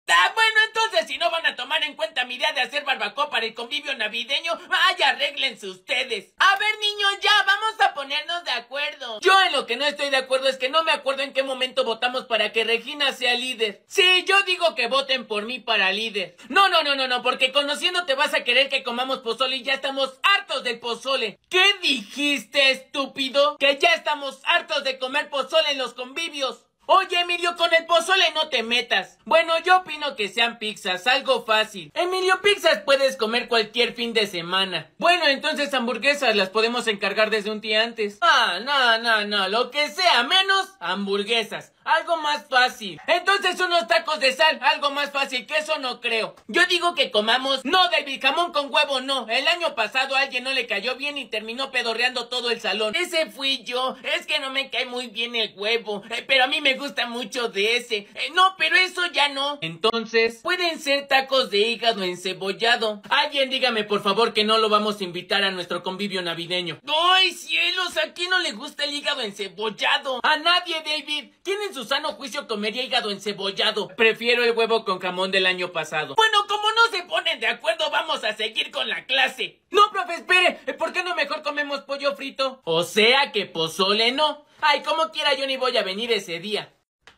Bueno, entonces si no van a tomar en cuenta mi idea de hacer barbacoa para el convivio navideño, vaya, arréglense ustedes. A ver, niños, ya, vamos a ponernos de acuerdo. Yo en lo que no estoy de acuerdo es que no me acuerdo en qué momento votamos para que Regina sea líder. Sí, yo digo que voten por mí para líder. No, porque conociéndote vas a querer que comamos pozole y ya estamos hartos del pozole. ¿Qué dijiste, estúpido? Que ya estamos hartos de comer pozole en los convivios. Oye, Emilio, con el pozole no te metas. Bueno, yo opino que sean pizzas, algo fácil. Emilio, pizzas puedes comer cualquier fin de semana. Bueno, entonces hamburguesas las podemos encargar desde un día antes. No, lo que sea, menos hamburguesas. Algo más fácil. Entonces unos tacos de sal, algo más fácil, que eso no creo. Yo digo que comamos, no, del jamón con huevo no. El año pasado a alguien no le cayó bien y terminó pedorreando todo el salón. Ese fui yo, es que no me cae muy bien el huevo, pero a mí me gusta mucho de ese. No, pero eso ya no. Entonces, pueden ser tacos de hígado encebollado. Alguien dígame por favor que no lo vamos a invitar a nuestro convivio navideño. ¡Ay, cielos! ¿A quién no le gusta el hígado encebollado? A nadie, David. ¿Quién en su sano juicio comería hígado encebollado? Prefiero el huevo con jamón del año pasado. Bueno, como no se ponen de acuerdo, vamos a seguir con la clase. No, profe, espere. ¿Por qué no mejor comemos pollo frito? O sea que pozole no. Ay, como quiera, yo ni voy a venir ese día.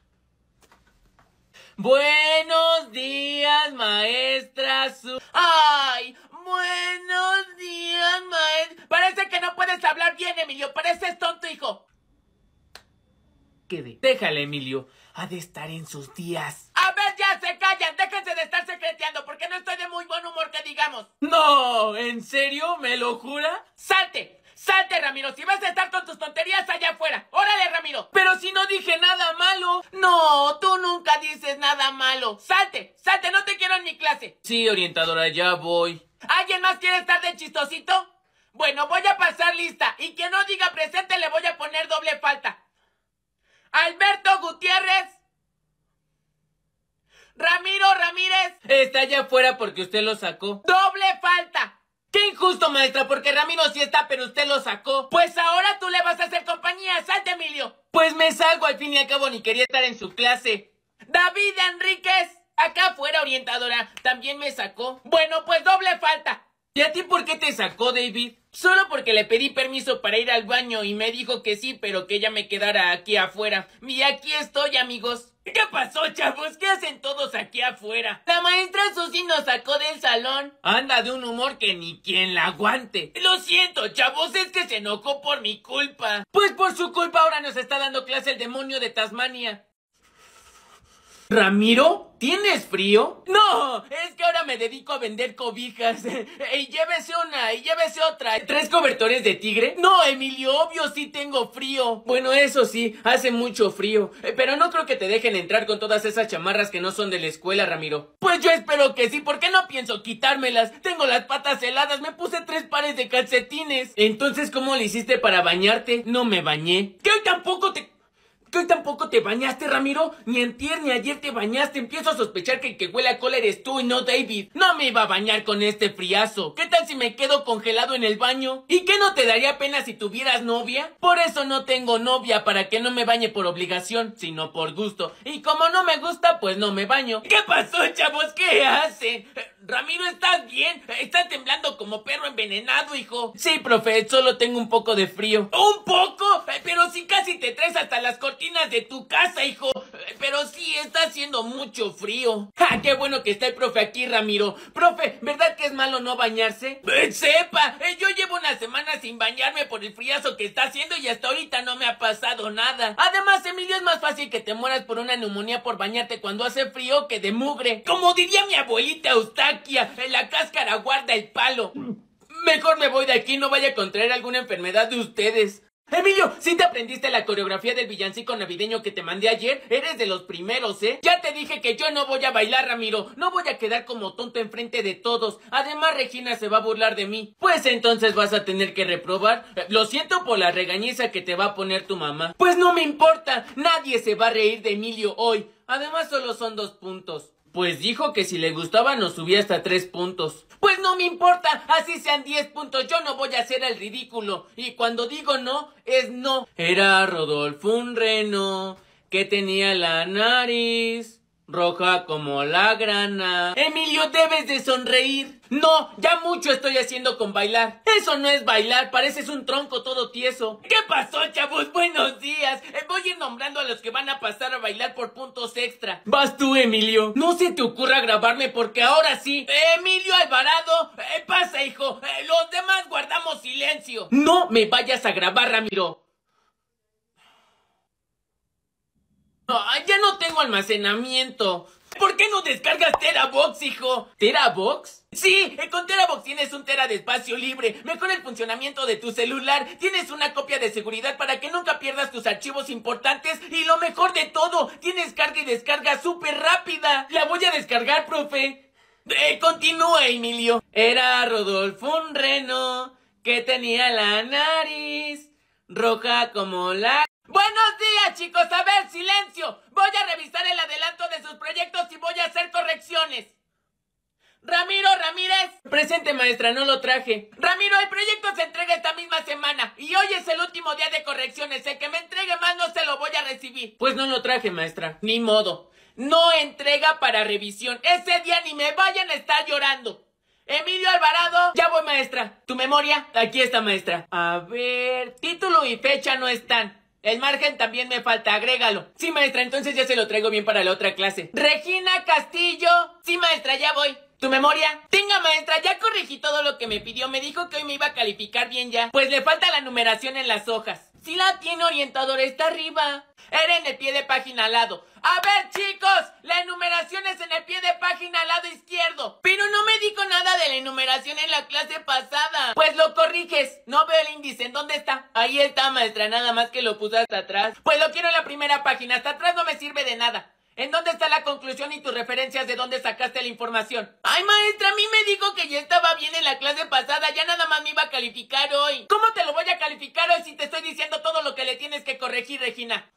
Buenos días, maestra ¡Ay! Buenos días, maestra. Parece que no puedes hablar bien, Emilio. Pareces tonto, hijo. Quede. Déjale, Emilio. Ha de estar en sus días. A ver, ya se callan. Déjense de estar secreteando porque no estoy de muy buen humor que digamos. No, ¿en serio? ¿Me lo jura? ¡Salte! ¡Salte, Ramiro! Si vas a estar con tus tonterías allá afuera. ¡Órale, Ramiro! Pero si no dije nada malo. No, tú nunca dices nada malo. ¡Salte! ¡Salte! No te quiero en mi clase. Sí, orientadora, ya voy. ¿Alguien más quiere estar de chistosito? Bueno, voy a pasar lista. Y quien no diga presente le voy a poner doble falta. Alberto Gutiérrez. Ramiro Ramírez. Está allá afuera porque usted lo sacó. ¡Doble falta! ¡Qué injusto, maestra! Porque Ramiro sí está, pero usted lo sacó. Pues ahora tú le vas a hacer compañía. ¡Salte, Emilio! Pues me salgo, al fin y al cabo ni quería estar en su clase. David Enríquez. Acá afuera, orientadora. También me sacó. Bueno, pues doble falta. ¿Y a ti por qué te sacó, David? Solo porque le pedí permiso para ir al baño y me dijo que sí, pero que ya me quedara aquí afuera. Y aquí estoy, amigos. ¿Qué pasó, chavos? ¿Qué hacen todos aquí afuera? La maestra Susi nos sacó del salón. Anda de un humor que ni quien la aguante. Lo siento, chavos, es que se enojó por mi culpa. Pues por su culpa ahora nos está dando clase el demonio de Tasmania. ¿Ramiro? ¿Tienes frío? No, es que ahora me dedico a vender cobijas. Y llévese una, y llévese otra. ¿3 cobertores de tigre? No, Emilio, obvio sí tengo frío. Bueno, eso sí, hace mucho frío. Pero no creo que te dejen entrar con todas esas chamarras que no son de la escuela, Ramiro. Pues yo espero que sí, porque no pienso quitármelas. Tengo las patas heladas, me puse 3 pares de calcetines. Entonces, ¿cómo le hiciste para bañarte? No me bañé. ¿Que hoy tampoco te bañaste, Ramiro? Ni antier ni ayer te bañaste. Empiezo a sospechar que el que huele a cola eres tú y no David. No me iba a bañar con este friazo. ¿Qué tal si me quedo congelado en el baño? ¿Y qué no te daría pena si tuvieras novia? Por eso no tengo novia, para que no me bañe por obligación, sino por gusto. Y como no me gusta, pues no me baño. ¿Qué pasó, chavos? ¿Qué hacen? Ramiro, ¿estás bien? Estás temblando como perro envenenado, hijo. Sí, profe, solo tengo un poco de frío. ¿Un poco? Pero si casi te traes hasta las cortinas de tu casa, hijo. Pero sí, está haciendo mucho frío. ¡Ja! ¡Qué bueno que está el profe aquí, Ramiro! Profe, ¿verdad que es malo no bañarse? ¡Sepa! Yo llevo una semana sin bañarme por el friazo que está haciendo y hasta ahorita no me ha pasado nada. Además, Emilio, es más fácil que te mueras por una neumonía por bañarte cuando hace frío que de mugre. Como diría mi abuelita Eustaquia, la cáscara guarda el palo. Mejor me voy de aquí, no vaya a contraer alguna enfermedad de ustedes. Emilio, ¿sí te aprendiste la coreografía del villancico navideño que te mandé ayer? Eres de los primeros, ¿eh? Ya te dije que yo no voy a bailar, Ramiro. No voy a quedar como tonto enfrente de todos. Además, Regina se va a burlar de mí. Pues entonces vas a tener que reprobar. Lo siento por la regañiza que te va a poner tu mamá. Pues no me importa. Nadie se va a reír de Emilio hoy. Además, solo son 2 puntos. Pues dijo que si le gustaba nos subía hasta 3 puntos. Pues no me importa, así sean 10 puntos, yo no voy a hacer el ridículo. Y cuando digo no, es no. Era Rodolfo un reno que tenía la nariz roja como la grana. Emilio, debes de sonreír. No, ya mucho estoy haciendo con bailar. Eso no es bailar, pareces un tronco todo tieso. ¿Qué pasó, chavos? Buenos días. Voy a ir nombrando a los que van a pasar a bailar por puntos extra. Vas tú, Emilio. No se te ocurra grabarme porque ahora sí. Emilio Alvarado, pasa, hijo. Los demás guardamos silencio. No me vayas a grabar, Ramiro. Ya no tengo almacenamiento. ¿Por qué no descargas Terabox, hijo? ¿Terabox? Sí, con Terabox tienes un tera de espacio libre. Mejora el funcionamiento de tu celular. Tienes una copia de seguridad para que nunca pierdas tus archivos importantes. Y lo mejor de todo, tienes carga y descarga súper rápida. La voy a descargar, profe. Continúa, Emilio. Era Rodolfo un reno que tenía la nariz roja como la... Buenos días, chicos. A ver, silencio. Voy a revisar el adelanto de sus proyectos y voy a hacer correcciones. Ramiro Ramírez. Presente, maestra, no lo traje. Ramiro, el proyecto se entrega esta misma semana y hoy es el último día de correcciones. El que me entregue más no se lo voy a recibir. Pues no lo traje, maestra. Ni modo. No entrega para revisión. Ese día ni me vayan a estar llorando. Emilio Alvarado. Ya voy, maestra. ¿Tu memoria? Aquí está, maestra. A ver, título y fecha no están. El margen también me falta, agrégalo. Sí, maestra, entonces ya se lo traigo bien para la otra clase. Regina Castillo. Sí, maestra, ya voy. ¿Tu memoria? Tenga, maestra, ya corregí todo lo que me pidió. Me dijo que hoy me iba a calificar bien ya. Pues le falta la numeración en las hojas. Sí la tiene, orientador, está arriba. Era en el pie de página al lado. A ver, chicos, la enumeración es en el pie de página al lado izquierdo. Pero no me dijo nada de la enumeración en la clase pasada. Pues lo corriges. No veo el índice. ¿En dónde está? Ahí está, maestra, nada más que lo puse hasta atrás. Pues lo quiero en la primera página. Hasta atrás no me sirve de nada. ¿En dónde está la conclusión y tus referencias de dónde sacaste la información? Ay, maestra, a mí me dijo que ya estaba bien en la clase pasada. Ya nada más me iba a calificar hoy. ¿Cómo te lo voy a calificar hoy si te estoy diciendo todo lo que le tienes que corregir, Regina?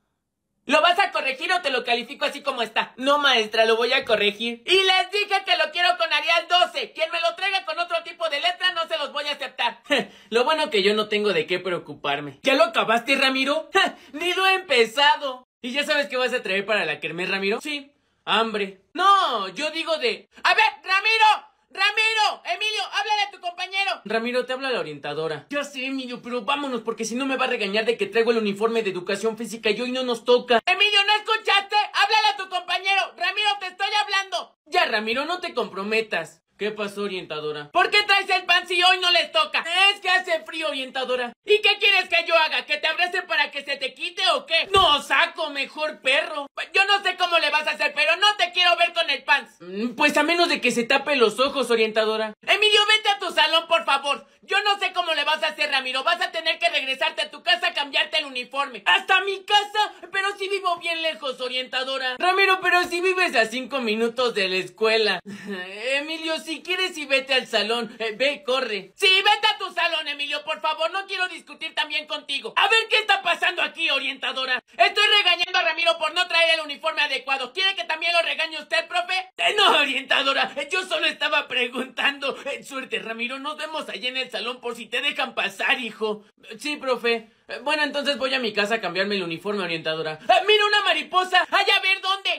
¿Lo vas a corregir o te lo califico así como está? No, maestra, lo voy a corregir. Y les dije que lo quiero con Arial 12. Quien me lo traiga con otro tipo de letra no se los voy a aceptar. Lo bueno que yo no tengo de qué preocuparme. ¿Ya lo acabaste, Ramiro? Ni lo he empezado. ¿Y ya sabes qué vas a traer para la kermés, Ramiro? Sí, hambre. No, yo digo de... ¡A ver, Ramiro! ¡Ramiro! ¡Emilio! ¡Háblale a tu compañero! Ramiro, te habla la orientadora. Ya sé, Emilio, pero vámonos porque si no me va a regañar de que traigo el uniforme de educación física y hoy no nos toca. Emilio, ¿no escuchaste? ¡Háblale a tu compañero! ¡Ramiro, te estoy hablando! Ya, Ramiro, no te comprometas. ¿Qué pasó, orientadora? ¿Por qué traes el pan si hoy no les toca? Es que hace frío, orientadora. ¿Y qué quieres que yo haga? ¿Que te abrace para que se te quite o qué? No, saco, mejor perro. Yo no sé cómo le vas a hacer, pero no te quiero ver con el pants. Pues a menos de que se tape los ojos, orientadora. Emilio, vete a tu salón, por favor. Yo no sé cómo le vas a hacer, Ramiro. Vas a tener que regresarte a tu casa a cambiarte el uniforme. ¿Hasta mi casa? Pero si vivo bien lejos, orientadora. Ramiro, pero si vives a 5 minutos de la escuela. Emilio, si quieres y vete al salón. Ve, corre. Sí, vete a tu salón, Emilio, por favor. No quiero discutir también contigo. A ver qué está pasando aquí, orientadora. Estoy regañando a Ramiro por no traer el uniforme adecuado. ¿Quiere que también lo regañe usted, profe? No, orientadora. Yo solo estaba preguntando. Suerte, Ramiro. Nos vemos allá en el salón por si te dejan pasar, hijo. Sí, profe. Bueno, entonces voy a mi casa a cambiarme el uniforme, orientadora. ¡Mira una mariposa! ¡Ay, a ver dónde!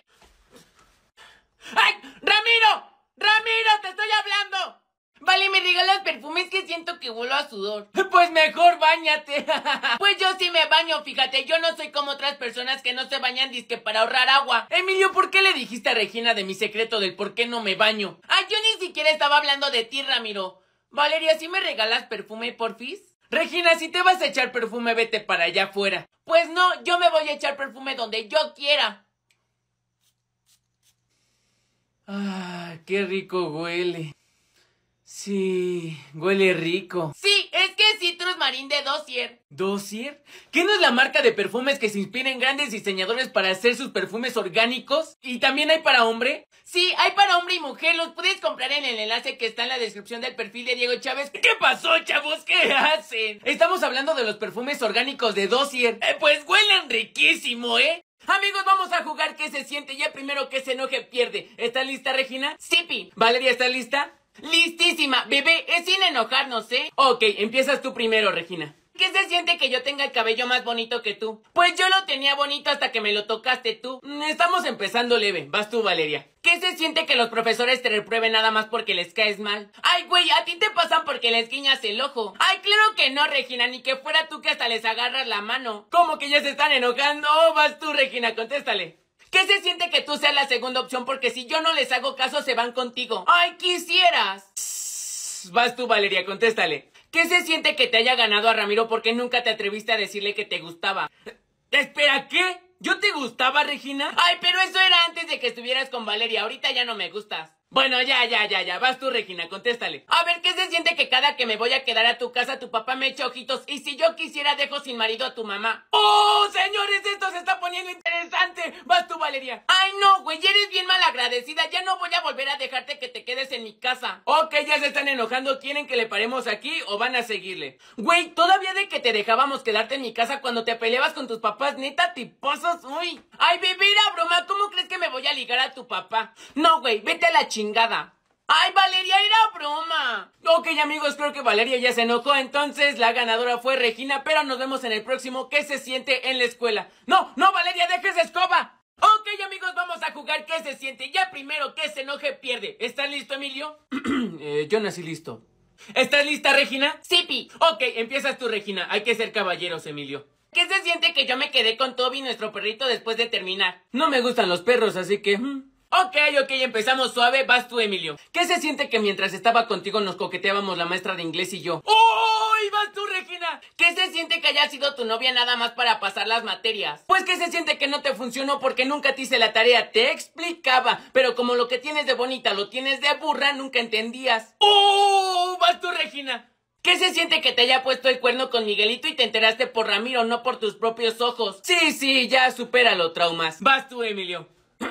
¡Ay, Ramiro! ¡Ramiro, te estoy hablando! Vale, me regalas perfumes que siento que huelo a sudor. Pues mejor báñate. Pues yo sí me baño, fíjate. Yo no soy como otras personas que no se bañan disque para ahorrar agua. Emilio, ¿por qué le dijiste a Regina de mi secreto del por qué no me baño? Ay, yo ni siquiera estaba hablando de ti, Ramiro. Valeria, ¿sí me regalas perfume, porfis? Regina, si te vas a echar perfume, vete para allá afuera. Pues no, yo me voy a echar perfume donde yo quiera. Ah, qué rico huele. Sí, huele rico. Sí, es que es Citrus Marine de Dossier. ¿Dossier? ¿Qué no es la marca de perfumes que se inspira en grandes diseñadores para hacer sus perfumes orgánicos? ¿Y también hay para hombre? Sí, hay para hombre y mujer. Los puedes comprar en el enlace que está en la descripción del perfil de Diego Chávez. ¿Qué pasó, chavos? ¿Qué hacen? Estamos hablando de los perfumes orgánicos de Dossier. Pues huelen riquísimo, ¿eh? Amigos, vamos a jugar qué se siente. Ya primero que se enoje pierde. ¿Estás lista, Regina? Sí. Valeria, ¿estás lista? ¡Listísima! Bebé, es sin enojarnos, ¿eh? Ok, empiezas tú primero, Regina. ¿Qué se siente que yo tenga el cabello más bonito que tú? Pues yo lo tenía bonito hasta que me lo tocaste tú. Estamos empezando leve. Vas tú, Valeria. ¿Qué se siente que los profesores te reprueben nada más porque les caes mal? Ay, güey, a ti te pasan porque les guiñas el ojo. Ay, claro que no, Regina, ni que fuera tú que hasta les agarras la mano. ¿Cómo que ya se están enojando? Oh, vas tú, Regina, contéstale. ¿Qué se siente que tú seas la segunda opción? Porque si yo no les hago caso, se van contigo. ¡Ay, quisieras! Vas tú, Valeria, contéstale. ¿Qué se siente que te haya ganado a Ramiro porque nunca te atreviste a decirle que te gustaba? Espera, ¿qué? ¿Yo te gustaba, Regina? Ay, pero eso era antes de que estuvieras con Valeria. Ahorita ya no me gustas. Bueno, ya. Vas tú, Regina, contéstale. A ver, ¿qué se siente que cada que me voy a quedar a tu casa, tu papá me echa ojitos? Y si yo quisiera, dejo sin marido a tu mamá. ¡Oh, señores! Esto se está poniendo interesante. Vas tú, Valeria. Ay, no, güey, eres bien malagradecida. Ya no voy a volver a dejarte que te quedes en mi casa. Ok, ya se están enojando. ¿Quieren que le paremos aquí o van a seguirle? Güey, todavía de que te dejábamos quedarte en mi casa cuando te peleabas con tus papás, neta, te pasas, uy. Ay, bebé, era broma. ¿Cómo crees que me voy a ligar a tu papá? No, güey, vete a la chingada. ¡Ay, Valeria, era broma! Ok, amigos, creo que Valeria ya se enojó. Entonces la ganadora fue Regina. Pero nos vemos en el próximo ¿Qué se siente en la escuela? ¡No, Valeria, deja esa escoba! Ok, amigos, vamos a jugar ¿Qué se siente? Ya primero que se enoje pierde. ¿Estás listo, Emilio? Yo nací listo. ¿Estás lista, Regina? Sí, Pi. Ok, empiezas tú, Regina. Hay que ser caballeros, Emilio. ¿Qué se siente que yo me quedé con Toby, nuestro perrito, después de terminar? No me gustan los perros, así que... Ok, empezamos suave, vas tú, Emilio. ¿Qué se siente que mientras estaba contigo nos coqueteábamos la maestra de inglés y yo? ¡Uy, vas tú, Regina! ¿Qué se siente que haya sido tu novia nada más para pasar las materias? Pues ¿qué se siente que no te funcionó porque nunca te hice la tarea? Te explicaba, pero como lo que tienes de bonita lo tienes de burra, nunca entendías. ¡Oh, vas tú, Regina! ¿Qué se siente que te haya puesto el cuerno con Miguelito y te enteraste por Ramiro, no por tus propios ojos? Sí, ya supéralo, traumas. Vas tú, Emilio.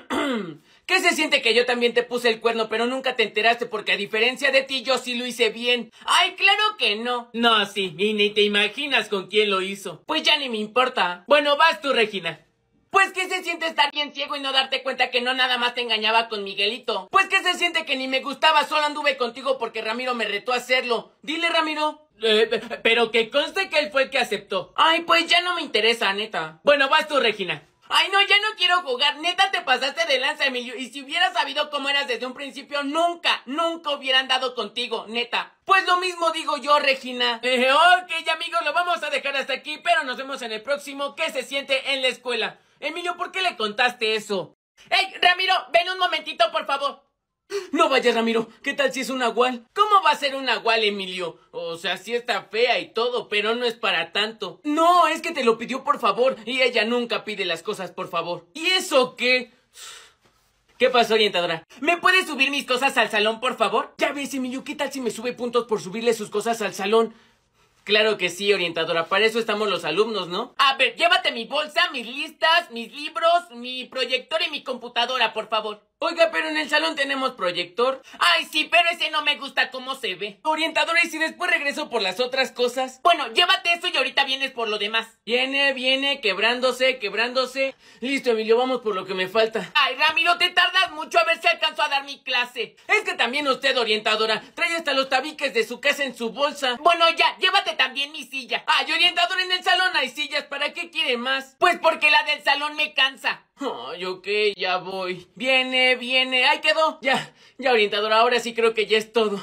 ¿Qué se siente que yo también te puse el cuerno pero nunca te enteraste porque a diferencia de ti yo sí lo hice bien? ¡Ay, claro que no! No, sí, y ni te imaginas con quién lo hizo. Pues ya ni me importa. Bueno, vas tú, Regina. Pues ¿qué se siente estar bien ciego y no darte cuenta que no nada más te engañaba con Miguelito? Pues ¿qué se siente que ni me gustaba, solo anduve contigo porque Ramiro me retó a hacerlo? Dile, Ramiro. Pero que conste que él fue el que aceptó. Ay, pues ya no me interesa, neta. Bueno, vas tú, Regina. Ay, no, ya no quiero jugar. Neta, te pasaste de lanza, Emilio. Y si hubieras sabido cómo eras desde un principio, nunca hubieran dado contigo, neta. Pues lo mismo digo yo, Regina. Ok, amigos, lo vamos a dejar hasta aquí, pero nos vemos en el próximo ¿Qué se siente en la escuela? Emilio, ¿por qué le contaste eso? ¡Ey, Ramiro! Ven un momentito, por favor. No vayas, Ramiro. ¿Qué tal si es un nahual? ¿Cómo va a ser un nahual, Emilio? O sea, sí está fea y todo, pero no es para tanto. No, es que te lo pidió por favor. Y ella nunca pide las cosas por favor. ¿Y eso qué? ¿Qué pasó, orientadora? ¿Me puedes subir mis cosas al salón, por favor? Ya ves, Emilio, ¿qué tal si me sube puntos por subirle sus cosas al salón? Claro que sí, orientadora, para eso estamos los alumnos, ¿no? A ver, llévate mi bolsa, mis listas, mis libros, mi proyector y mi computadora, por favor. Oiga, pero en el salón tenemos proyector. Ay, sí, pero ese no me gusta cómo se ve. Orientadora, ¿y si después regreso por las otras cosas? Bueno, llévate eso y ahorita vienes por lo demás. Viene, quebrándose. Listo, Emilio, vamos por lo que me falta. Ay, Ramiro, te tardas mucho, a ver si alcanzo a dar mi clase. Es que también usted, orientadora, trae hasta los tabiques de su casa en su bolsa. Bueno, ya, llévate también mi silla. Ay, orientadora, en el salón hay sillas, ¿para qué quiere más? Pues porque la del salón me cansa. Ay, ok, ya voy. Viene. Ahí quedó. Ya, orientadora, ahora sí creo que ya es todo.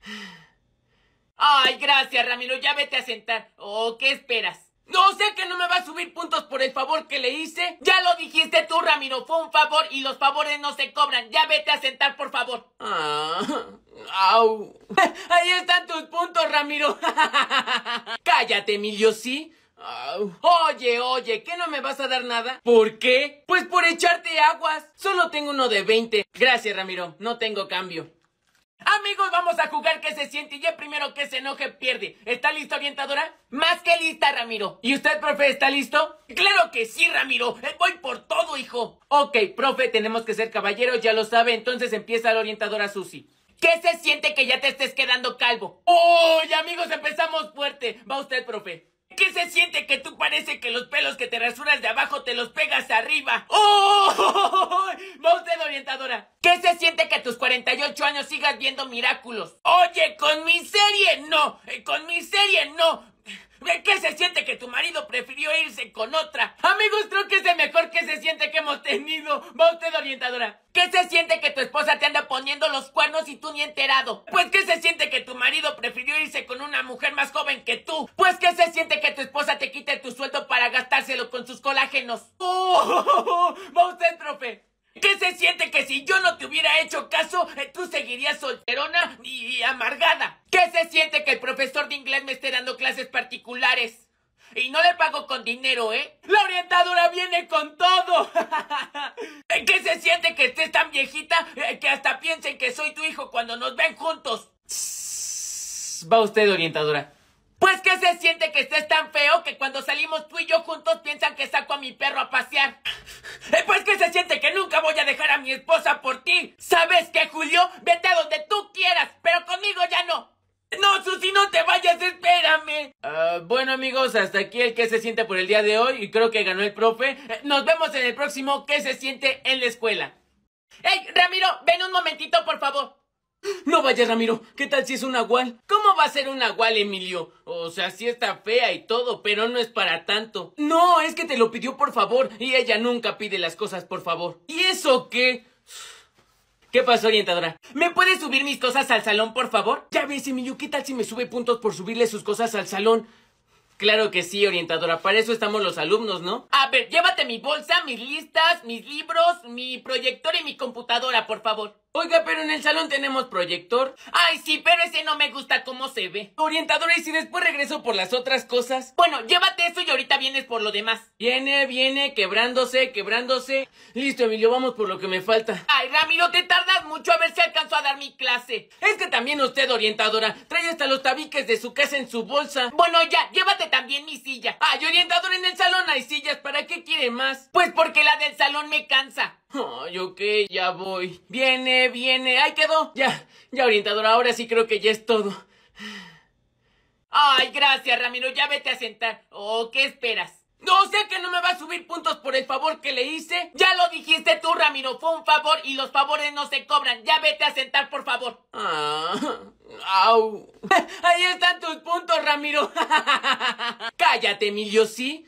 Ay, gracias, Ramiro, ya vete a sentar. Oh, ¿qué esperas? No sé que no me va a subir puntos por el favor que le hice. Ya lo dijiste tú, Ramiro, fue un favor y los favores no se cobran. Ya vete a sentar, por favor. Au. Ahí están tus puntos, Ramiro. Cállate, Emilio, ¿sí? Oye, ¿qué no me vas a dar nada? ¿Por qué? Pues por echarte aguas. Solo tengo uno de 20. Gracias, Ramiro, no tengo cambio. Amigos, vamos a jugar ¿Qué se siente? Y el primero que se enoje pierde. ¿Está listo, orientadora? Más que lista, Ramiro. ¿Y usted, profe, está listo? ¡Claro que sí, Ramiro! ¡Voy por todo, hijo! Ok, profe, tenemos que ser caballeros, ya lo sabe. Entonces empieza la orientadora Susi. ¿Qué se siente que ya te estés quedando calvo? ¡Oye, amigos, empezamos fuerte! Va usted, profe. ¿Qué se siente que tú parece que los pelos que te rasuras de abajo te los pegas arriba? ¡Oh! Va usted, orientadora. ¿Qué se siente que tus 40 48 años sigas viendo Miraculous. Oye, con mi serie no, con mi serie no. ¿Qué se siente que tu marido prefirió irse con otra? Amigos, creo que es el mejor que se siente que hemos tenido. Va usted, orientadora. ¿Qué se siente que tu esposa te anda poniendo los cuernos y tú ni enterado? Pues ¿qué se siente que tu marido prefirió irse con una mujer más joven que tú? Pues ¿qué se siente que tu esposa te quite tu sueldo para gastárselo con sus colágenos? Va usted, profe. ¿Qué se siente que si yo no te hubiera hecho caso, tú seguirías solterona y amargada? ¿Qué se siente que el profesor de inglés me esté dando clases particulares? Y no le pago con dinero, ¿eh? ¡La orientadora viene con todo! ¿Qué se siente que estés tan viejita que hasta piensen que soy tu hijo cuando nos ven juntos? Va usted, orientadora. Pues ¿qué se siente que estés tan feo que cuando salimos tú y yo juntos piensan que saco a mi perro a pasear? Pues ¿qué se siente que nunca voy a dejar a mi esposa por ti? ¿Sabes qué, Julio? Vete a donde tú quieras, pero conmigo ya no. No, Susi, no te vayas, espérame. Bueno, amigos, hasta aquí el ¿qué se siente por el día de hoy? Y creo que ganó el profe. Nos vemos en el próximo ¿qué se siente en la escuela? ¡Ey, Ramiro! Ven un momentito, por favor. No vayas, Ramiro. ¿Qué tal si es un nahual? ¿Cómo va a ser un nahual, Emilio? O sea, sí está fea y todo, pero no es para tanto. No, es que te lo pidió por favor. Y ella nunca pide las cosas por favor. ¿Y eso qué? ¿Qué pasó, orientadora? ¿Me puedes subir mis cosas al salón, por favor? Ya ves, Emilio, ¿qué tal si me sube puntos por subirle sus cosas al salón? Claro que sí, orientadora, para eso estamos los alumnos, ¿no? A ver, llévate mi bolsa, mis listas, mis libros, mi proyector y mi computadora, por favor. Oiga, pero en el salón tenemos proyector. Ay, sí, pero ese no me gusta cómo se ve. Orientadora, ¿y si después regreso por las otras cosas? Bueno, llévate eso y ahorita vienes por lo demás. Viene, quebrándose. Listo, Emilio, vamos por lo que me falta. Ay, Ramiro, te tardas mucho, a ver si alcanzo a dar mi clase. Es que también usted, orientadora, trae hasta los tabiques de su casa en su bolsa. Bueno, ya, llévate también mi silla. Ay, orientadora, en el salón hay sillas, ¿para qué quiere más? Pues porque la del salón me cansa. Ay, ok, ya voy. Viene. Ahí quedó. Ya, orientadora, ahora sí creo que ya es todo. Ay, gracias, Ramiro, ya vete a sentar. Oh, ¿qué esperas? No sé que no me va a subir puntos por el favor que le hice. Ya lo dijiste tú, Ramiro, fue un favor y los favores no se cobran. Ya vete a sentar, por favor. Au. Ahí están tus puntos, Ramiro. Cállate, Emilio, ¿sí?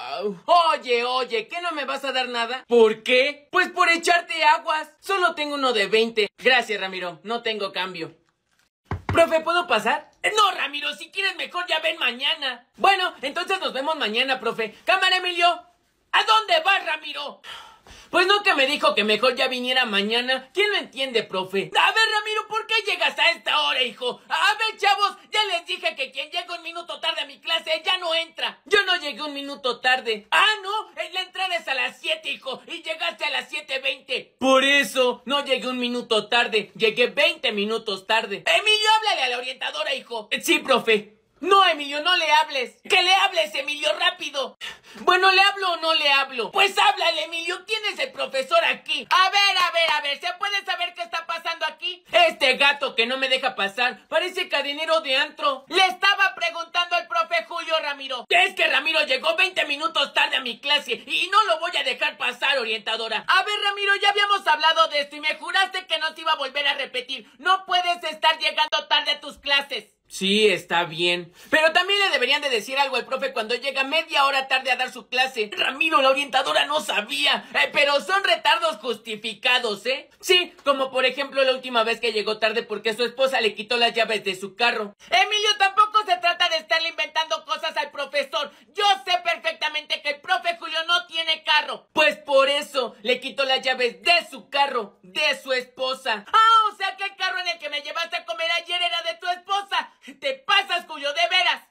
Oye, ¿qué no me vas a dar nada? ¿Por qué? Pues por echarte aguas. Solo tengo uno de 20. Gracias, Ramiro, no tengo cambio. Profe, ¿puedo pasar? No, Ramiro, si quieres mejor ya ven mañana. Bueno, entonces nos vemos mañana, profe. Cámara, Emilio. ¿A dónde vas, Ramiro? Pues no, que me dijo que mejor ya viniera mañana. ¿Quién lo entiende, profe? A ver, Ramiro, ¿por qué llegas a esta hora, hijo? A ver, chavos, ya les dije que quien llega un minuto tarde a mi clase ya no entra. Yo no llegué un minuto tarde. No, la entrada es a las 7, hijo, y llegaste a las 7:20. Por eso, no llegué un minuto tarde, llegué 20 minutos tarde. Emilio, háblale a la orientadora, hijo. Sí, profe. No, Emilio, no le hables. ¡Que le hables, Emilio, rápido! Bueno, ¿le hablo o no le hablo? Pues háblale, Emilio, ¿quién es el profesor aquí? A ver, ¿se puede saber qué está pasando aquí? Este gato que no me deja pasar, parece cadenero de antro. Le estaba preguntando al profe Julio, Ramiro. Es que Ramiro llegó 20 minutos tarde a mi clase y no lo voy a dejar pasar, orientadora. A ver, Ramiro, ya habíamos hablado de esto y me juraste que no te iba a volver a repetir. No puedes estar llegando tarde a tus clases. Sí, está bien. Pero también le deberían de decir algo al profe cuando llega media hora tarde a dar su clase. Ramiro, la orientadora no sabía. Pero son retardos justificados, ¿eh? Sí, como por ejemplo la última vez que llegó tarde porque su esposa le quitó las llaves de su carro. Emilio, tampoco se trata de estarle inventando cosas al profesor. Yo sé perfectamente que el profe Julio no tiene carro. Pues por eso le quitó las llaves de su carro, de su esposa. O sea que el carro en el que me llevaste a comer ayer era de tu esposa. Te pasas, Julio, de veras.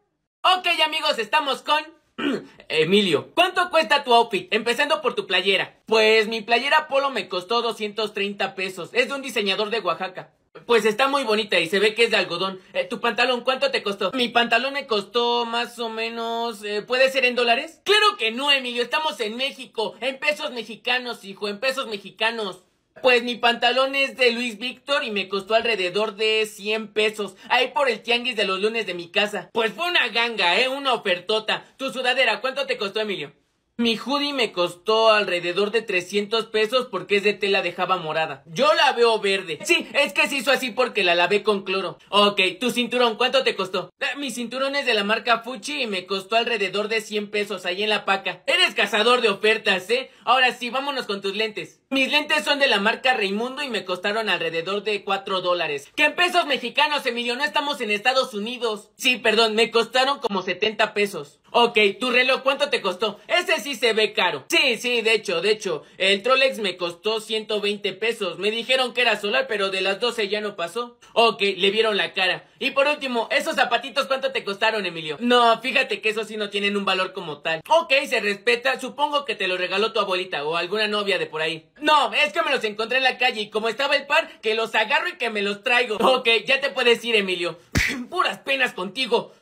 Ok, amigos, estamos con Emilio. ¿Cuánto cuesta tu outfit? Empezando por tu playera. Pues mi playera polo me costó 230 pesos. Es de un diseñador de Oaxaca. Pues está muy bonita y se ve que es de algodón. ¿Tu pantalón cuánto te costó? Mi pantalón me costó más o menos... ¿puede ser en dólares? Claro que no, Emilio, estamos en México. En pesos mexicanos, hijo, en pesos mexicanos. Pues mi pantalón es de Luis Víctor y me costó alrededor de 100 pesos. Ahí por el tianguis de los lunes de mi casa. Pues fue una ganga, una ofertota. Tu sudadera, ¿cuánto te costó, Emilio? Mi hoodie me costó alrededor de 300 pesos porque es de tela de java morada. Yo la veo verde. Sí, es que se hizo así porque la lavé con cloro. Ok, tu cinturón, ¿cuánto te costó? Mi cinturón es de la marca Fuchi y me costó alrededor de 100 pesos ahí en la paca. Eres cazador de ofertas, ¿eh? Ahora sí, vámonos con tus lentes. Mis lentes son de la marca Raimundo y me costaron alrededor de $4. ¿Qué en pesos mexicanos, Emilio? No estamos en Estados Unidos. Sí, perdón, me costaron como 70 pesos. Ok, tu reloj, ¿cuánto te costó? Ese sí se ve caro. Sí, de hecho, el Trolex me costó 120 pesos. Me dijeron que era solar, pero de las 12 ya no pasó. Ok, le vieron la cara. Y por último, ¿esos zapatitos cuánto te costaron, Emilio? No, fíjate que esos sí no tienen un valor como tal. Ok, se respeta, supongo que te lo regaló tu abuelita o alguna novia de por ahí. No, es que me los encontré en la calle y como estaba el par, que los agarro y que me los traigo. Ok, ya te puedes ir, Emilio. Puras penas contigo.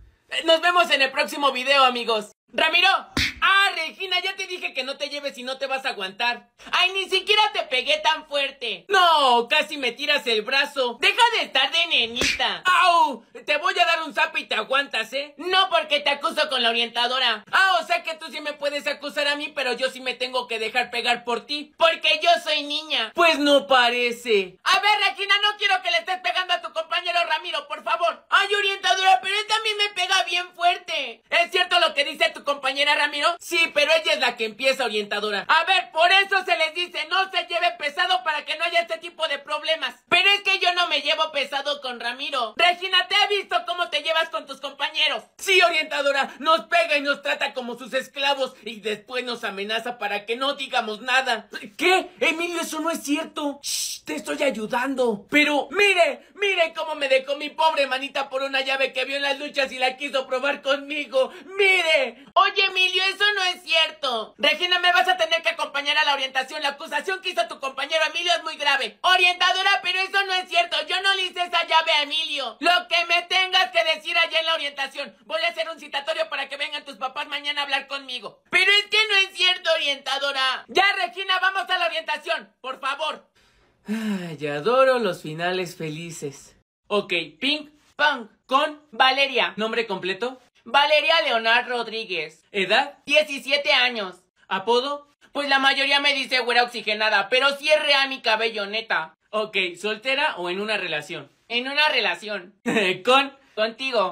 Nos vemos en el próximo video, amigos. ¡Ramiro! ¡Ah, Regina! Ya te dije que no te lleves y no te vas a aguantar. ¡Ay, ni siquiera te pegué tan fuerte! ¡No! Casi me tiras el brazo. ¡Deja de estar de nenita! ¡Au! Te voy a dar un zapo y te aguantas, ¿eh? No, porque te acuso con la orientadora. Ah, o sea que tú sí me puedes acusar a mí, pero yo sí me tengo que dejar pegar por ti. Porque yo soy niña. Pues no parece. A ver, Regina, no quiero que le estés pegando a tu compañero Ramiro, por favor. Ay, orientadora, pero él también me pega bien fuerte. ¿Es cierto lo que dice tu compañera Ramiro? Sí, pero ella es la que empieza, orientadora. A ver, por eso se les dice, no se lleve pesado para que no haya este tipo de problemas. Pero es que yo no me llevo pesado con Ramiro. Regina, te he visto cómo te llevas con tus compañeros. Sí, orientadora, nos pega y nos trata como sus esclavos y después nos amenaza para que no digamos nada. ¿Qué? Emilio, eso no es cierto. Shh, te estoy ayudando. Pero, mire cómo me dejó mi pobre manita por una llave que vio en las luchas y la quiso probar conmigo. ¡Mire! Oye, Emilio, eso no es cierto. Regina, me vas a tener que acompañar a la orientación. La acusación que hizo tu compañero Emilio es muy grave. Orientadora, pero eso no es cierto. Yo no le hice esa llave a Emilio. Lo que me tengas que decir allá en la orientación. Voy a hacer un citatorio para que vengan tus papás mañana a hablar conmigo. Pero es que no es cierto, orientadora. Ya, Regina, vamos a la orientación. Por favor. Ay, adoro los finales felices. Ok, ping pong con Valeria. ¿Nombre completo? Valeria Leonard Rodríguez. ¿Edad? 17 años. ¿Apodo? Pues la mayoría me dice güera oxigenada, pero sí es real mi cabello, neta. Ok, ¿soltera o en una relación? En una relación. Contigo.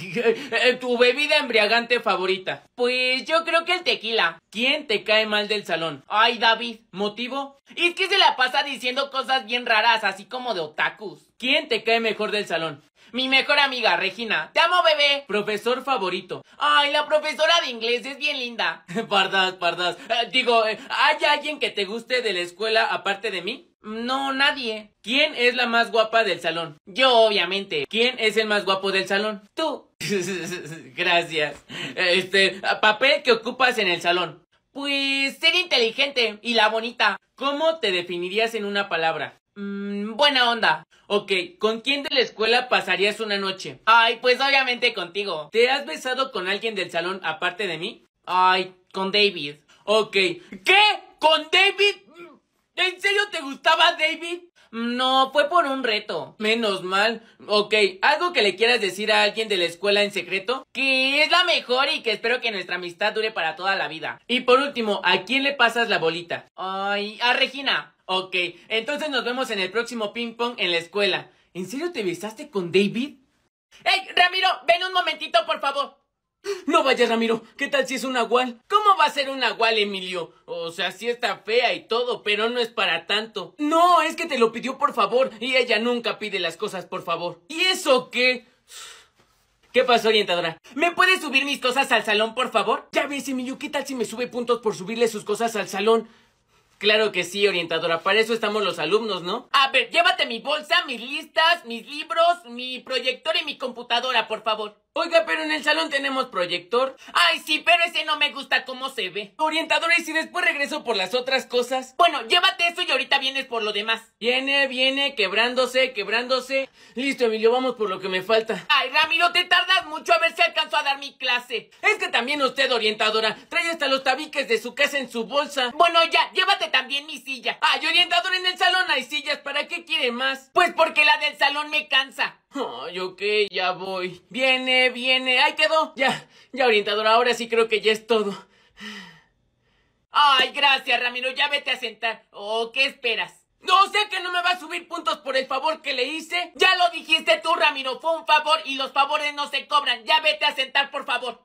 ¿Tu bebida embriagante favorita? Pues yo creo que el tequila. ¿Quién te cae mal del salón? Ay, David. ¿Motivo? Y es que se la pasa diciendo cosas bien raras, así como de otakus. ¿Quién te cae mejor del salón? Mi mejor amiga, Regina. ¡Te amo, bebé! Profesor favorito. Ay, la profesora de inglés es bien linda. Pardas. ¿Hay alguien que te guste de la escuela aparte de mí? No, nadie. ¿Quién es la más guapa del salón? Yo, obviamente. ¿Quién es el más guapo del salón? Tú. Gracias. Papel que ocupas en el salón. Pues ser inteligente y la bonita. ¿Cómo te definirías en una palabra? Buena onda. Ok, ¿con quién de la escuela pasarías una noche? Ay, pues obviamente contigo. ¿Te has besado con alguien del salón aparte de mí? Ay, con David. Ok. ¿Qué? ¿Con David? ¿En serio te gustaba David? No, fue por un reto. Menos mal. Ok, ¿algo que le quieras decir a alguien de la escuela en secreto? Que es la mejor y que espero que nuestra amistad dure para toda la vida. Y por último, ¿a quién le pasas la bolita? Ay, a Regina. Ok, entonces nos vemos en el próximo ping pong en la escuela. ¿En serio te besaste con David? ¡Ey, Ramiro! Ven un momentito, por favor. No vayas, Ramiro. ¿Qué tal si es un nahual? ¿Cómo va a ser un nahual, Emilio? O sea, sí está fea y todo, pero no es para tanto. No, es que te lo pidió por favor y ella nunca pide las cosas por favor. ¿Y eso qué? ¿Qué pasó, orientadora? ¿Me puedes subir mis cosas al salón, por favor? Ya ves, Emilio, ¿qué tal si me sube puntos por subirle sus cosas al salón? Claro que sí, orientadora, para eso estamos los alumnos, ¿no? A ver, llévate mi bolsa, mis listas, mis libros, mi proyector y mi computadora, por favor. Oiga, pero en el salón tenemos proyector. Ay, sí, pero ese no me gusta cómo se ve. Orientadora, ¿y si después regreso por las otras cosas? Bueno, llévate eso y ahorita vienes por lo demás. Viene, quebrándose. Listo, Emilio, vamos por lo que me falta. Ay, Ramiro, te tardas mucho, a ver si alcanzo a dar mi clase. Es que también usted, orientadora, trae hasta los tabiques de su casa en su bolsa. Bueno, ya, llévate también mi silla. Ay, orientadora, en el salón hay sillas, ¿para qué quiere más? Pues porque la del salón me cansa. Ay, ok, ya voy. Viene, ahí quedó. Ya, orientadora, ahora sí creo que ya es todo. Ay, gracias, Ramiro, ya vete a sentar. ¿O qué esperas? No sé que no me va a subir puntos por el favor que le hice. Ya lo dijiste tú, Ramiro, fue un favor y los favores no se cobran. Ya vete a sentar, por favor.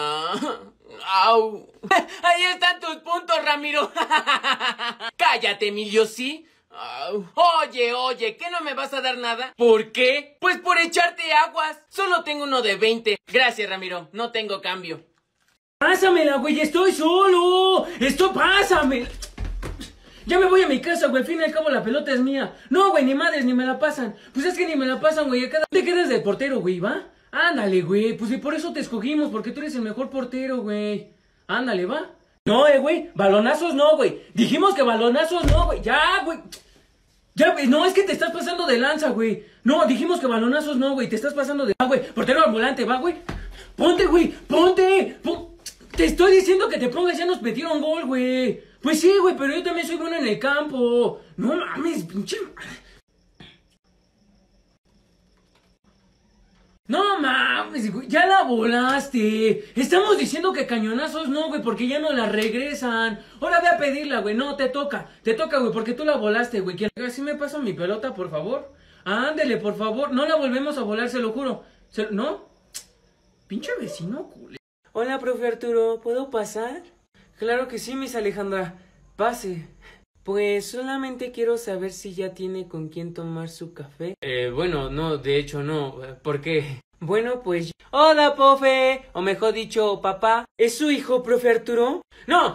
Au. Ahí están tus puntos, Ramiro. Cállate, Emilio, ¿sí? Oye, ¿qué no me vas a dar nada? ¿Por qué? Pues por echarte aguas. Solo tengo uno de 20. Gracias, Ramiro, no tengo cambio. Pásamela, güey, estoy solo. Pásamela. Ya me voy a mi casa, güey, al fin y al cabo la pelota es mía. No, güey, ni madres, ni me la pasan. Pues es que ni me la pasan, güey, te quedas del portero, güey, ¿va? Ándale, güey, pues y por eso te escogimos, porque tú eres el mejor portero, güey. Ándale, ¿va? No, güey, balonazos no, güey. Dijimos que balonazos no, güey, ya, güey. Ya, güey, no, es que te estás pasando de lanza, güey. No, dijimos que balonazos no, güey, te estás pasando de... güey, portero al volante, ¿va, güey? Ponte, güey, ponte. Te estoy diciendo que te pongas, ya nos metieron gol, güey. Pues sí, güey, pero yo también soy bueno en el campo. No mames, pinche... No mames, güey, ya la volaste. Estamos diciendo que cañonazos no, güey, porque ya no la regresan. Ahora ve a pedirla, güey, no, te toca, güey, porque tú la volaste, güey. ¿Así me paso mi pelota, por favor? Ándele, por favor, no la volvemos a volar, se lo juro. ¿No? Pinche vecino, culé. Hola, profe Arturo, ¿puedo pasar? Claro que sí, Miss Alejandra. Pase. Pues solamente quiero saber si ya tiene con quién tomar su café. Bueno, no, de hecho no. ¿Por qué? Bueno, pues... Hola, profe. O mejor dicho, papá. ¿Es su hijo, profe Arturo? No,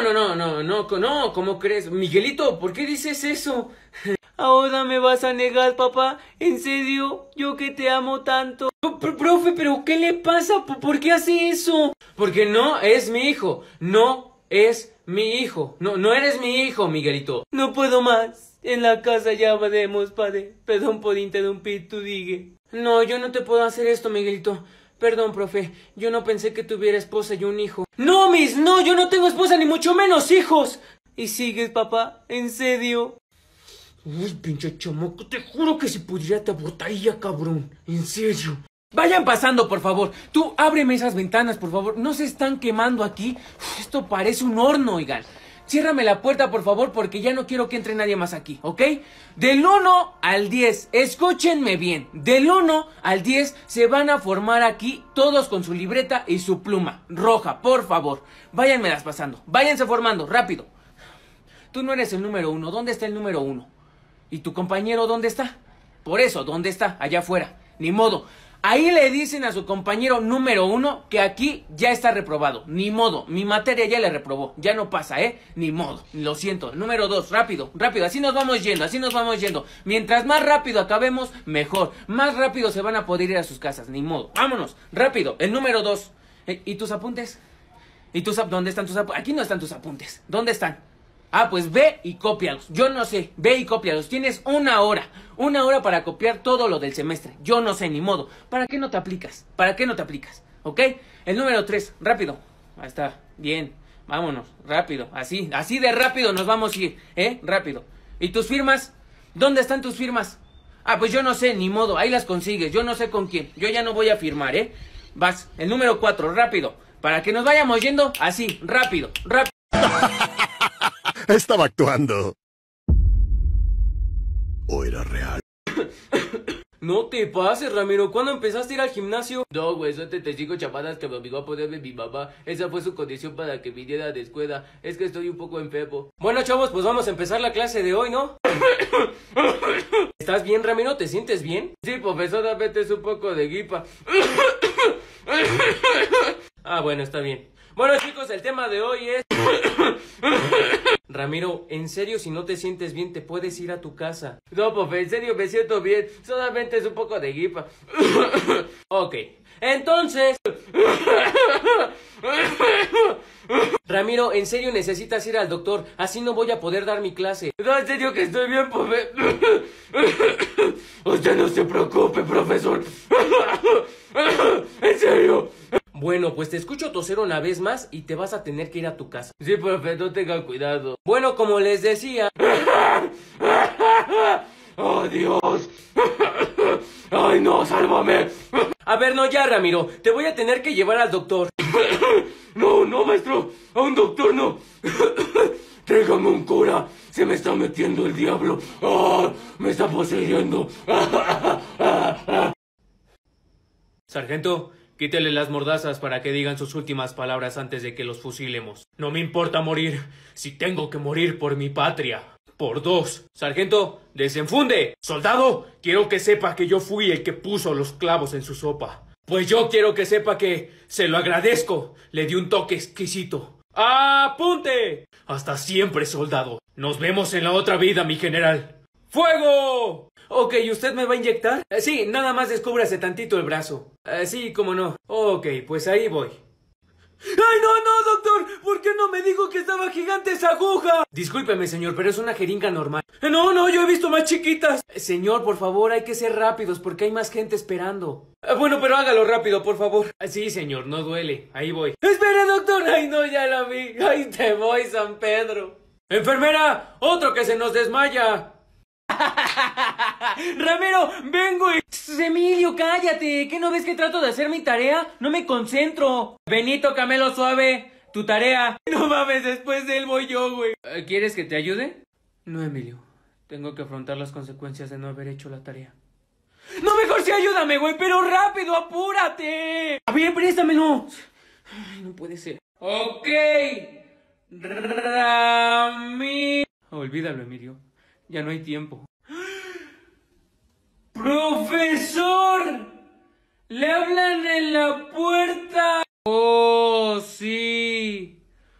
¿cómo crees? Miguelito, ¿por qué dices eso? Ahora me vas a negar, papá. ¿En serio? Yo que te amo tanto. Profe, ¿pero qué le pasa? ¿Por qué hace eso? Porque no es mi hijo. No es mi hijo. No eres mi hijo, Miguelito. No puedo más. En la casa ya veremos, padre. Perdón por interrumpir, tú digue. No, yo no te puedo hacer esto, Miguelito. Perdón, profe. Yo no pensé que tuviera esposa y un hijo. No, Miss, no, yo no tengo esposa ni mucho menos hijos. ¿Y sigues, papá? ¿En serio? Uy, pinche chamaco, te juro que si pudiera te botaría, cabrón. En serio. Vayan pasando, por favor. Tú ábreme esas ventanas, por favor. No se están quemando aquí. Uf, esto parece un horno, oigan. Ciérrame la puerta, por favor, porque ya no quiero que entre nadie más aquí, ¿ok? Del 1 al 10, escúchenme bien. Del 1 al 10 se van a formar aquí todos con su libreta y su pluma roja, por favor. Váyanmelas pasando. Váyanse formando, rápido. Tú no eres el número 1. ¿Dónde está el número 1? ¿Y tu compañero dónde está? Por eso, ¿dónde está? Allá afuera. Ni modo. Ahí le dicen a su compañero número 1 que aquí ya está reprobado. Ni modo. Mi materia ya le reprobó. Ya no pasa, Ni modo. Lo siento. Número 2. Rápido. Así nos vamos yendo. Mientras más rápido acabemos, mejor. Más rápido se van a poder ir a sus casas. Ni modo. Vámonos. Rápido. El número 2. ¿Y tus apuntes? ¿Dónde están tus apuntes? Aquí no están tus apuntes. ¿Dónde están? Ah, pues ve y cópialos. Yo no sé, ve y cópialos. Tienes una hora para copiar todo lo del semestre. Yo no sé, ni modo. ¿Para qué no te aplicas? ¿Ok? El número 3, rápido. Ahí está, bien. Vámonos, rápido. Así de rápido nos vamos a ir, rápido. ¿Y tus firmas? ¿Dónde están tus firmas? Ah, pues yo no sé, ni modo. Ahí las consigues. Yo no sé con quién. Yo ya no voy a firmar, Vas, el número 4, rápido. Para que nos vayamos yendo así, rápido. Estaba actuando. ¿O era real? No te pases, Ramiro. ¿Cuándo empezaste a ir al gimnasio? No, güey, son 35 chamadas que me obligó a ponerme mi mamá. Esa fue su condición para que viniera de escuela. Es que estoy un poco enfermo. Bueno, chavos, pues vamos a empezar la clase de hoy, ¿no? ¿Estás bien, Ramiro? ¿Te sientes bien? Sí, profesor, solamente es un poco de gripa. Ah, bueno, está bien. Bueno, chicos, el tema de hoy es... Ramiro, en serio, si no te sientes bien, te puedes ir a tu casa. No, profe, en serio me siento bien. Solamente es un poco de gripa. Ok, entonces... Ramiro, en serio necesitas ir al doctor. Así no voy a poder dar mi clase. No, en serio que estoy bien, profe. Usted no se preocupe, profesor. En serio. Bueno, pues te escucho toser una vez más y te vas a tener que ir a tu casa. Sí, profe, no tenga cuidado. Bueno, como les decía... ¡Oh, Dios! ¡Ay, no, sálvame! A A ver, no, ya, Ramiro. Te voy a tener que llevar al doctor. No, no, maestro. A un doctor no. Tráigame un cura. Se me está metiendo el diablo. ¡Ah! Me está poseyendo. Sargento, quítele las mordazas para que digan sus últimas palabras antes de que los fusilemos. No me importa morir, si tengo que morir por mi patria. Por 2. Sargento, desenfunde. Soldado, quiero que sepa que yo fui el que puso los clavos en su sopa. Pues yo quiero que sepa que se lo agradezco. Le di un toque exquisito. ¡Apunte! Hasta siempre, soldado. Nos vemos en la otra vida, mi general. ¡Fuego! Ok, ¿usted me va a inyectar? Sí, nada más descúbrase tantito el brazo. Sí, cómo no. Ok, pues ahí voy. ¡Ay, no, doctor! ¿Por qué no me dijo que estaba gigante esa aguja? Discúlpeme, señor, pero es una jeringa normal. No, yo he visto más chiquitas. Señor, por favor, hay que ser rápidos porque hay más gente esperando. Bueno, pero hágalo rápido, por favor. Sí, señor, no duele. Ahí voy. ¡Espere, doctor! ¡Ay, no, ya la vi! ¡Ay, te voy, San Pedro! ¡Enfermera! ¡Otro que se nos desmaya! Ramiro, vengo y... Emilio, cállate. ¿Qué no ves que trato de hacer mi tarea? No me concentro. Benito Camelo Suave, tu tarea. No mames, después de él voy yo, güey. ¿Quieres que te ayude? No, Emilio. Tengo que afrontar las consecuencias de no haber hecho la tarea. No, mejor sí ayúdame, güey, pero rápido, apúrate. A ver, préstamelo. Ay, no puede ser. Ok. Olvídalo, Emilio. Ya no hay tiempo. ¡Profesor! ¡Le hablan en la puerta! ¡Oh, sí!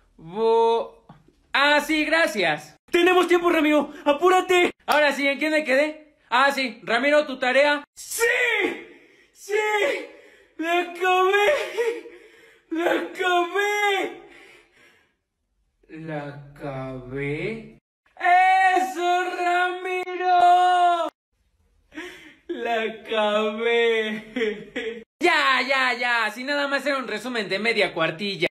Ah, sí, gracias. ¡Tenemos tiempo, Ramiro! ¡Apúrate! Ahora sí, ¿en quién me quedé? Ah, sí. Ramiro, ¿tu tarea? ¡Sí! ¡Sí! ¡La acabé! ¡La acabé! ¿La acabé? ¡Eso, Ramiro! ¡La acabé! Ya. Si nada más era un resumen de media cuartilla.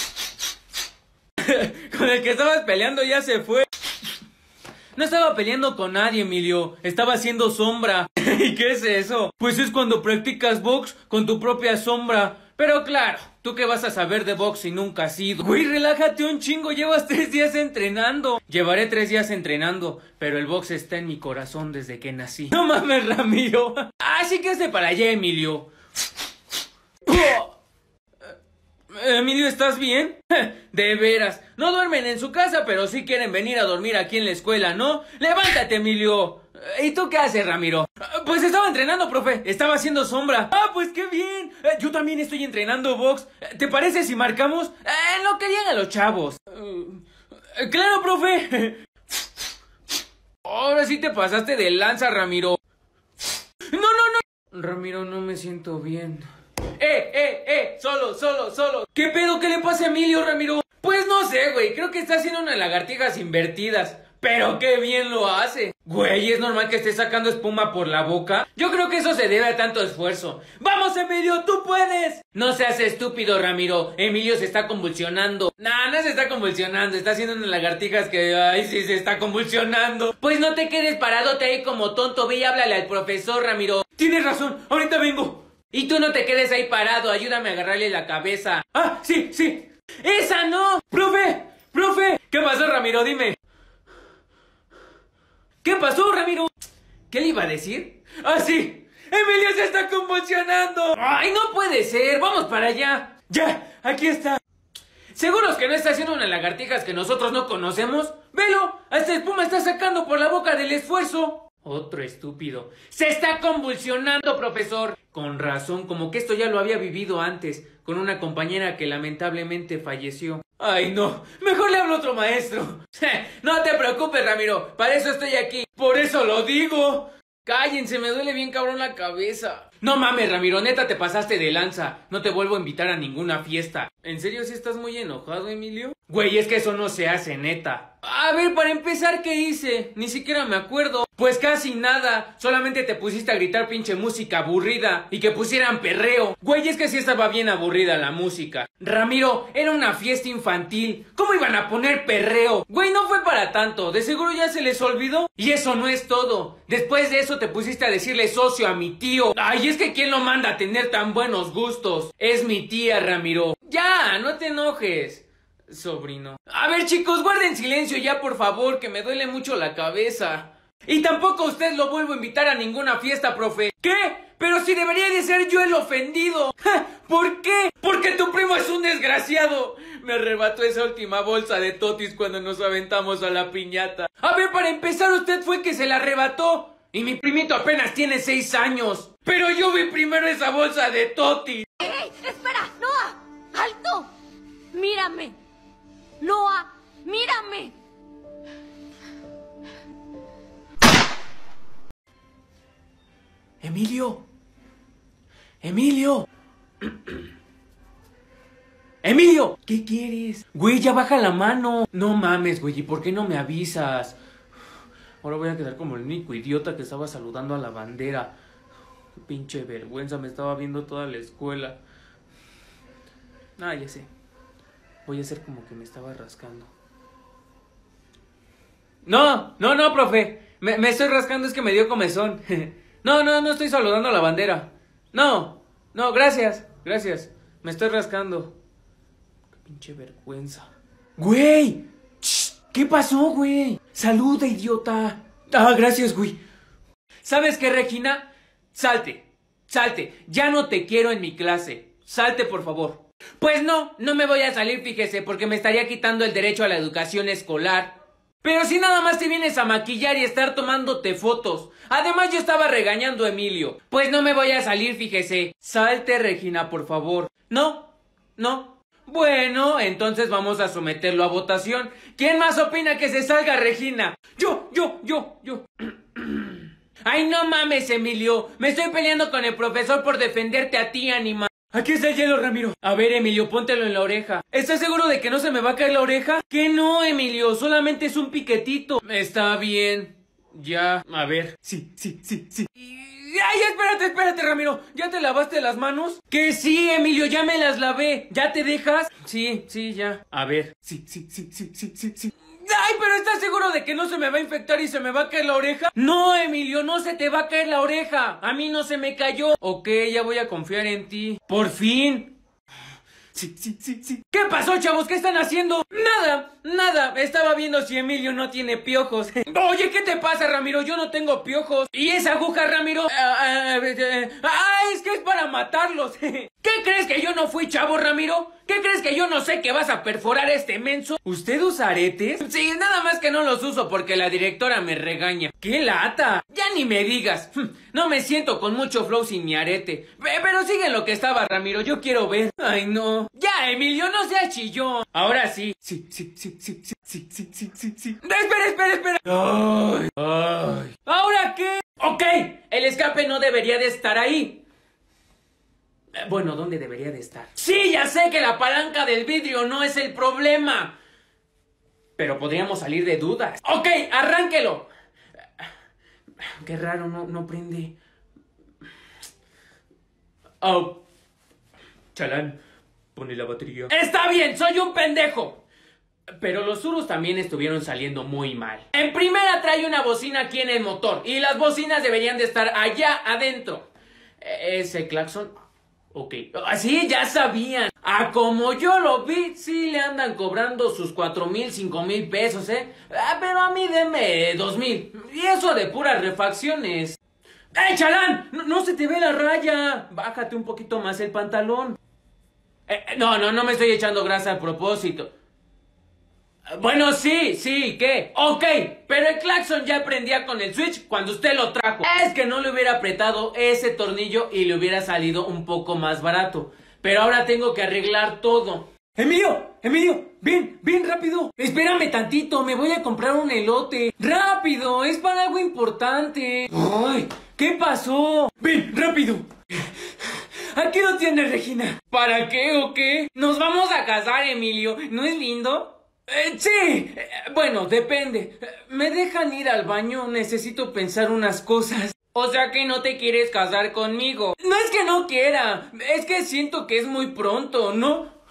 Con el que estabas peleando ya se fue. No estaba peleando con nadie, Emilio. Estaba haciendo sombra. ¿Y qué es eso? Pues es cuando practicas box con tu propia sombra. Pero claro, ¿tú qué vas a saber de box si nunca has ido? Güey, relájate un chingo, llevas 3 días entrenando. Llevaré 3 días entrenando, pero el box está en mi corazón desde que nací. No mames, Ramiro. Así que hazte para allá, Emilio. Emilio, ¿estás bien? De veras, no duermen en su casa, pero sí quieren venir a dormir aquí en la escuela, ¿no? ¡Levántate, Emilio! ¿Y tú qué haces, Ramiro? Pues estaba entrenando, profe. Estaba haciendo sombra. Ah, pues qué bien. Yo también estoy entrenando box. ¿Te parece si marcamos? No querían a los chavos. Claro, profe. Ahora sí te pasaste de lanza, Ramiro. No. Ramiro, no me siento bien. Solo. ¿Qué pedo? ¿Qué le pasa a Emilio, Ramiro? Pues no sé, güey. Creo que está haciendo unas lagartijas invertidas. Pero qué bien lo hace. Güey, ¿es normal que esté sacando espuma por la boca? Yo creo que eso se debe a tanto esfuerzo. ¡Vamos, Emilio! ¡Tú puedes! No seas estúpido, Ramiro. Emilio se está convulsionando. Nah, no se está convulsionando. Está haciendo unas lagartijas que... Ay, sí, se está convulsionando. Pues no te quedes paradote ahí como tonto. Ve y háblale al profesor, Ramiro. Tienes razón. Ahorita vengo. Y tú no te quedes ahí parado. Ayúdame a agarrarle la cabeza. Ah, sí. ¡Esa no! ¡Profe! ¿Qué pasó, Ramiro? Dime. ¿Qué pasó, Ramiro? ¿Qué le iba a decir? ¡Ah, sí! ¡Emilio se está convulsionando! ¡Ay, no puede ser! ¡Vamos para allá! ¡Ya! ¡Aquí está! ¿Seguros que no está haciendo unas lagartijas que nosotros no conocemos? ¡Velo! ¡Hasta espuma está sacando por la boca del esfuerzo! Otro estúpido. ¡Se está convulsionando, profesor! Con razón, como que esto ya lo había vivido antes, con una compañera que lamentablemente falleció. ¡Ay, no! ¡Mejor le hablo a otro maestro! No te preocupes, Ramiro, para eso estoy aquí. ¡Por eso lo digo! Cállense, me duele bien cabrón la cabeza. No mames, Ramiro, neta te pasaste de lanza. No te vuelvo a invitar a ninguna fiesta. ¿En serio sí estás muy enojado, Emilio? Güey, es que eso no se hace, neta. A ver, para empezar, ¿qué hice? Ni siquiera me acuerdo. Pues casi nada. Solamente te pusiste a gritar pinche música aburrida y que pusieran perreo. Güey, es que sí estaba bien aburrida la música. Ramiro, era una fiesta infantil. ¿Cómo iban a poner perreo? Güey, no fue para tanto. De seguro ya se les olvidó. Y eso no es todo. Después de eso te pusiste a decirle socio a mi tío. Ay, es que ¿quién lo manda a tener tan buenos gustos? Es mi tía, Ramiro. Ya, no te enojes, sobrino. A ver, chicos, guarden silencio ya, por favor, que me duele mucho la cabeza. Y tampoco a usted lo vuelvo a invitar a ninguna fiesta, profe. ¿Qué? Pero si debería de ser yo el ofendido. ¿Por qué? Porque tu primo es un desgraciado. Me arrebató esa última bolsa de totis cuando nos aventamos a la piñata. A ver, para empezar, usted fue el que se la arrebató. Y mi primito apenas tiene 6 años. Pero yo vi primero esa bolsa de totis. ¡Ey! ¡Espera! ¡Noah! ¡Alto! ¡Mírame! ¡Noah! ¡Mírame! Emilio. Emilio. Emilio. ¿Qué quieres? Güey, ya baja la mano. No mames, güey, ¿y por qué no me avisas? Ahora voy a quedar como el único idiota que estaba saludando a la bandera. Qué pinche vergüenza, me estaba viendo toda la escuela. Ah, ya sé. Voy a hacer como que me estaba rascando. No, profe. Me estoy rascando, es que me dio comezón. No estoy saludando a la bandera. No, gracias. Me estoy rascando. Qué pinche vergüenza. ¡Güey! ¿Qué pasó, güey? Saluda, idiota. Ah, gracias, güey. ¿Sabes qué, Regina? Salte. Ya no te quiero en mi clase. Salte, por favor. Pues no me voy a salir, fíjese, porque me estaría quitando el derecho a la educación escolar. Pero si nada más te vienes a maquillar y estar tomándote fotos. Además yo estaba regañando a Emilio. Pues no me voy a salir, fíjese. Salte, Regina, por favor. No. Bueno, entonces vamos a someterlo a votación. ¿Quién más opina que se salga, Regina? Yo. Ay, no mames, Emilio. Me estoy peleando con el profesor por defenderte a ti, animal. Aquí está el hielo, Ramiro. A ver, Emilio, póntelo en la oreja. ¿Estás seguro de que no se me va a caer la oreja? Que no, Emilio, solamente es un piquetito. Está bien. Ya, a ver. Sí. Ay, espérate, Ramiro. ¿Ya te lavaste las manos? Que sí, Emilio, ya me las lavé. ¿Ya te dejas? Sí, ya. A ver. Sí. Ay, pero ¿estás seguro de que no se me va a infectar y se me va a caer la oreja? No, Emilio, no se te va a caer la oreja. A mí no se me cayó. Ok, ya voy a confiar en ti. Por fin. Sí. ¿Qué pasó, chavos? ¿Qué están haciendo? Nada. Estaba viendo si Emilio no tiene piojos. Oye, ¿qué te pasa, Ramiro? Yo no tengo piojos. ¿Y esa aguja, Ramiro? Es que es para matarlos. ¿Qué crees que yo no fui, chavo, Ramiro? ¿Qué crees que yo no sé que vas a perforar este menso? ¿Usted usa aretes? Sí, nada más que no los uso porque la directora me regaña. ¡Qué lata! Ya ni me digas. No me siento con mucho flow sin mi arete. Pero sigue en lo que estaba, Ramiro. Yo quiero ver. Ay, no. Ya, Emilio, no seas chillón. Ahora sí. Sí. Espera. Ay. ¿Ahora qué? Ok, el escape no debería de estar ahí. Bueno, ¿dónde debería de estar? Sí, ya sé que la palanca del vidrio no es el problema. Pero podríamos salir de dudas. Ok, arránquelo. Qué raro, no prende. Oh. Chalán, pone la batería. Está bien, soy un pendejo. Pero los Urus también estuvieron saliendo muy mal. En primera trae una bocina aquí en el motor. Y las bocinas deberían de estar allá adentro. Ese claxon... Ok, así ya sabían. Como yo lo vi, sí le andan cobrando sus 4,000, 5,000 pesos, pero a mí deme 2,000. Y eso de puras refacciones. ¡Ey, Chalán! No se te ve la raya. Bájate un poquito más el pantalón. No me estoy echando grasa a propósito. Bueno, sí, ¿qué? Ok, pero el claxon ya prendía con el switch cuando usted lo trajo. Es que no le hubiera apretado ese tornillo y le hubiera salido un poco más barato. Pero ahora tengo que arreglar todo. ¡Emilio! ¡Ven, rápido! Espérame tantito, me voy a comprar un elote. ¡Rápido! Es para algo importante. ¡Ay! ¿Qué pasó? ¡Ven, rápido! Aquí lo tienes, Regina. ¿Para qué o qué? Nos vamos a casar, Emilio. ¿No es lindo? Sí, bueno, depende. ¿Me dejan ir al baño? Necesito pensar unas cosas. O sea que no te quieres casar conmigo. No es que no quiera, es que siento que es muy pronto, ¿no?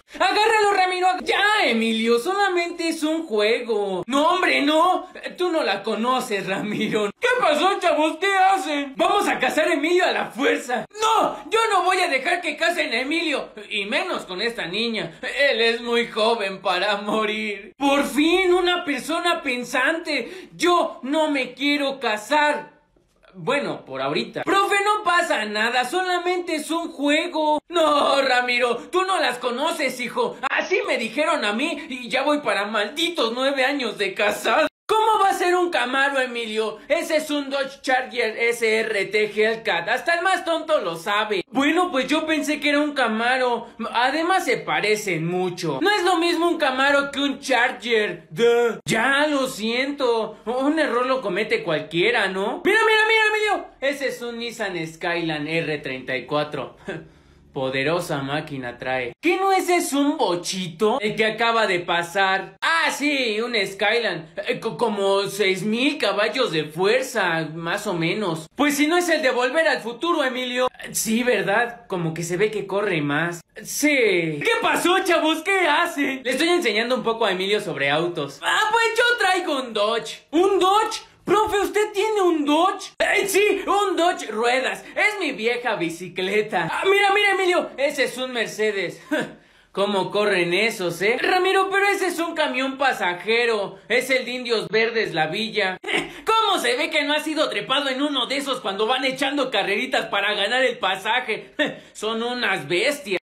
¡Agárralo, Ramiro! ¡Ya, Emilio! Solamente es un juego. ¡No, hombre, no! Tú no la conoces, Ramiro. ¿Qué pasó, chavos? ¿Qué hacen? ¡Vamos a cazar a Emilio a la fuerza! ¡No! Yo no voy a dejar que casen a Emilio. Y menos con esta niña. Él es muy joven para morir. ¡Por fin, una persona pensante! Yo no me quiero casar. Bueno, por ahorita. Profe, no pasa nada, solamente es un juego. No, Ramiro, tú no las conoces, hijo. Así me dijeron a mí y ya voy para malditos 9 años de casado. ¿Cómo va a ser un Camaro, Emilio? Ese es un Dodge Charger SRT Hellcat. Hasta el más tonto lo sabe. Bueno, pues yo pensé que era un Camaro. Además se parecen mucho. No es lo mismo un Camaro que un Charger. Duh. Ya, lo siento. Un error lo comete cualquiera, ¿no? Mira, Emilio. Ese es un Nissan Skyline R34. Poderosa máquina trae. ¿Qué no ese es un bochito? El que acaba de pasar. Ah, sí, un Skyline. Como 6,000 caballos de fuerza, más o menos. Pues si no es el de Volver al Futuro, Emilio. Sí, ¿verdad? Como que se ve que corre más. Sí. ¿Qué pasó, chavos? ¿Qué hace? Le estoy enseñando un poco a Emilio sobre autos. Ah, pues yo traigo un Dodge. ¿Un Dodge? Profe, ¿usted tiene un Dodge? Sí, un Dodge ruedas. Es mi vieja bicicleta. Ah, mira, Emilio. Ese es un Mercedes. ¿Cómo corren esos, Ramiro, pero ese es un camión pasajero. Es el de Indios Verdes La Villa. ¿Cómo se ve que no ha sido trepado en uno de esos cuando van echando carreritas para ganar el pasaje? Son unas bestias.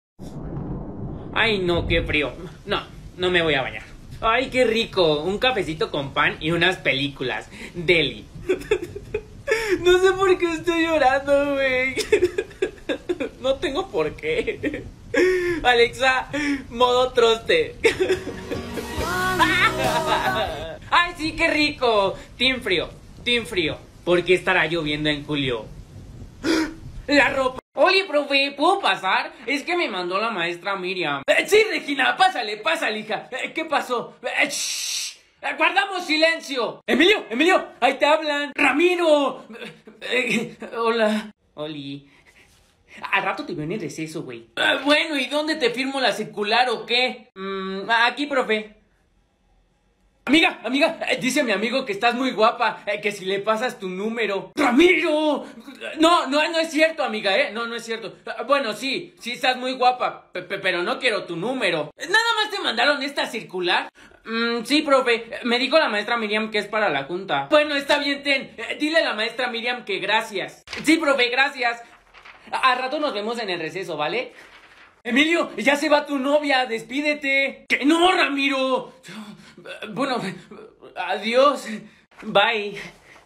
Ay, no, qué frío. No me voy a bañar. Ay, qué rico, un cafecito con pan y unas películas. Deli. No sé por qué estoy llorando, güey. No tengo por qué. Alexa, modo troste. Ay, sí, qué rico. Team frío. ¿Por qué estará lloviendo en julio? La ropa. Oye, profe, ¿puedo pasar? Es que me mandó la maestra Miriam. Sí, Regina, pásale, hija. ¿Qué pasó? Shh. Guardamos silencio. Emilio, ahí te hablan. Ramiro. Hola. Oli. Al rato te veo en el receso, güey. Bueno, ¿y dónde te firmo la circular o qué? Aquí, profe. Amiga, dice mi amigo que estás muy guapa, que si le pasas tu número. ¡Ramiro! No es cierto, amiga, no es cierto. Bueno, sí estás muy guapa, pero no quiero tu número. ¿Nada más te mandaron esta circular? Sí, profe, me dijo la maestra Miriam que es para la junta. Bueno, está bien, dile a la maestra Miriam que gracias. Sí, profe, gracias. Al rato nos vemos en el receso, ¿vale? Emilio, ya se va tu novia, despídete. ¡Que no, Ramiro! Bueno, adiós. Bye.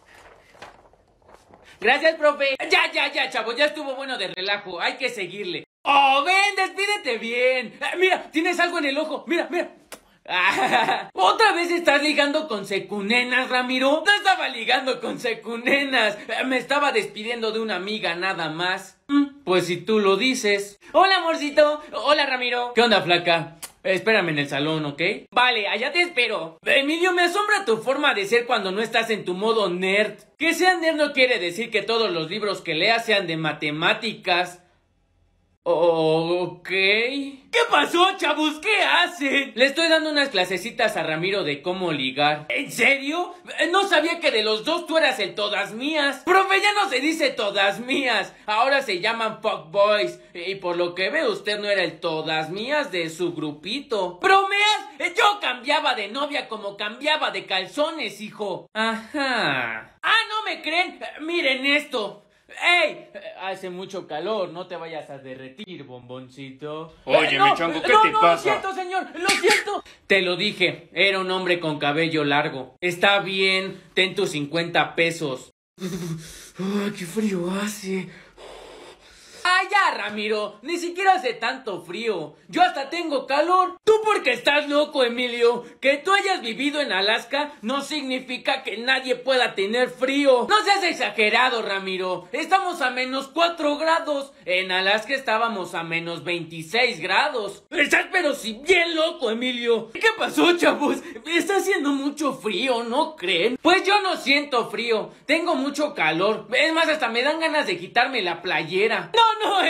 Gracias, profe. Ya, chavo, ya estuvo bueno de relajo. Hay que seguirle. ¡Oh, ven, despídete bien! Mira, tienes algo en el ojo. Mira. ¿Otra vez estás ligando con secunenas, Ramiro? No estaba ligando con secunenas. Me estaba despidiendo de una amiga nada más. Pues si tú lo dices. Hola, amorcito. Hola, Ramiro. ¿Qué onda, flaca? Espérame en el salón, ¿ok? Vale, allá te espero. Emilio, me asombra tu forma de ser cuando no estás en tu modo nerd. Que sea nerd no quiere decir que todos los libros que leas sean de matemáticas. Ok. ¿Qué pasó, chavos? ¿Qué hacen? Le estoy dando unas clasecitas a Ramiro de cómo ligar. ¿En serio? No sabía que de los dos tú eras el todas mías. Profe, ya no se dice todas mías. Ahora se llaman fuckboys. Y por lo que veo, usted no era el todas mías de su grupito. ¿Bromeas? Yo cambiaba de novia como cambiaba de calzones, hijo. Ajá. Ah, ¿no me creen? Miren esto. ¡Ey! Hace mucho calor, no te vayas a derretir, bomboncito. Oye, mi chango, ¿qué te pasa? Lo siento, señor, lo siento. Te lo dije, era un hombre con cabello largo. Está bien, ten tus 50 pesos. ¡Ay, qué frío hace! ¡Ah, ya, Ramiro! Ni siquiera hace tanto frío. Yo hasta tengo calor. Tú porque estás loco, Emilio. Que tú hayas vivido en Alaska no significa que nadie pueda tener frío. No seas exagerado, Ramiro. Estamos a -4 grados. En Alaska estábamos a -26 grados. Estás pero si bien loco, Emilio. ¿Qué pasó, chavos? Está haciendo mucho frío, ¿no creen? Pues yo no siento frío. Tengo mucho calor. Es más, hasta me dan ganas de quitarme la playera. No,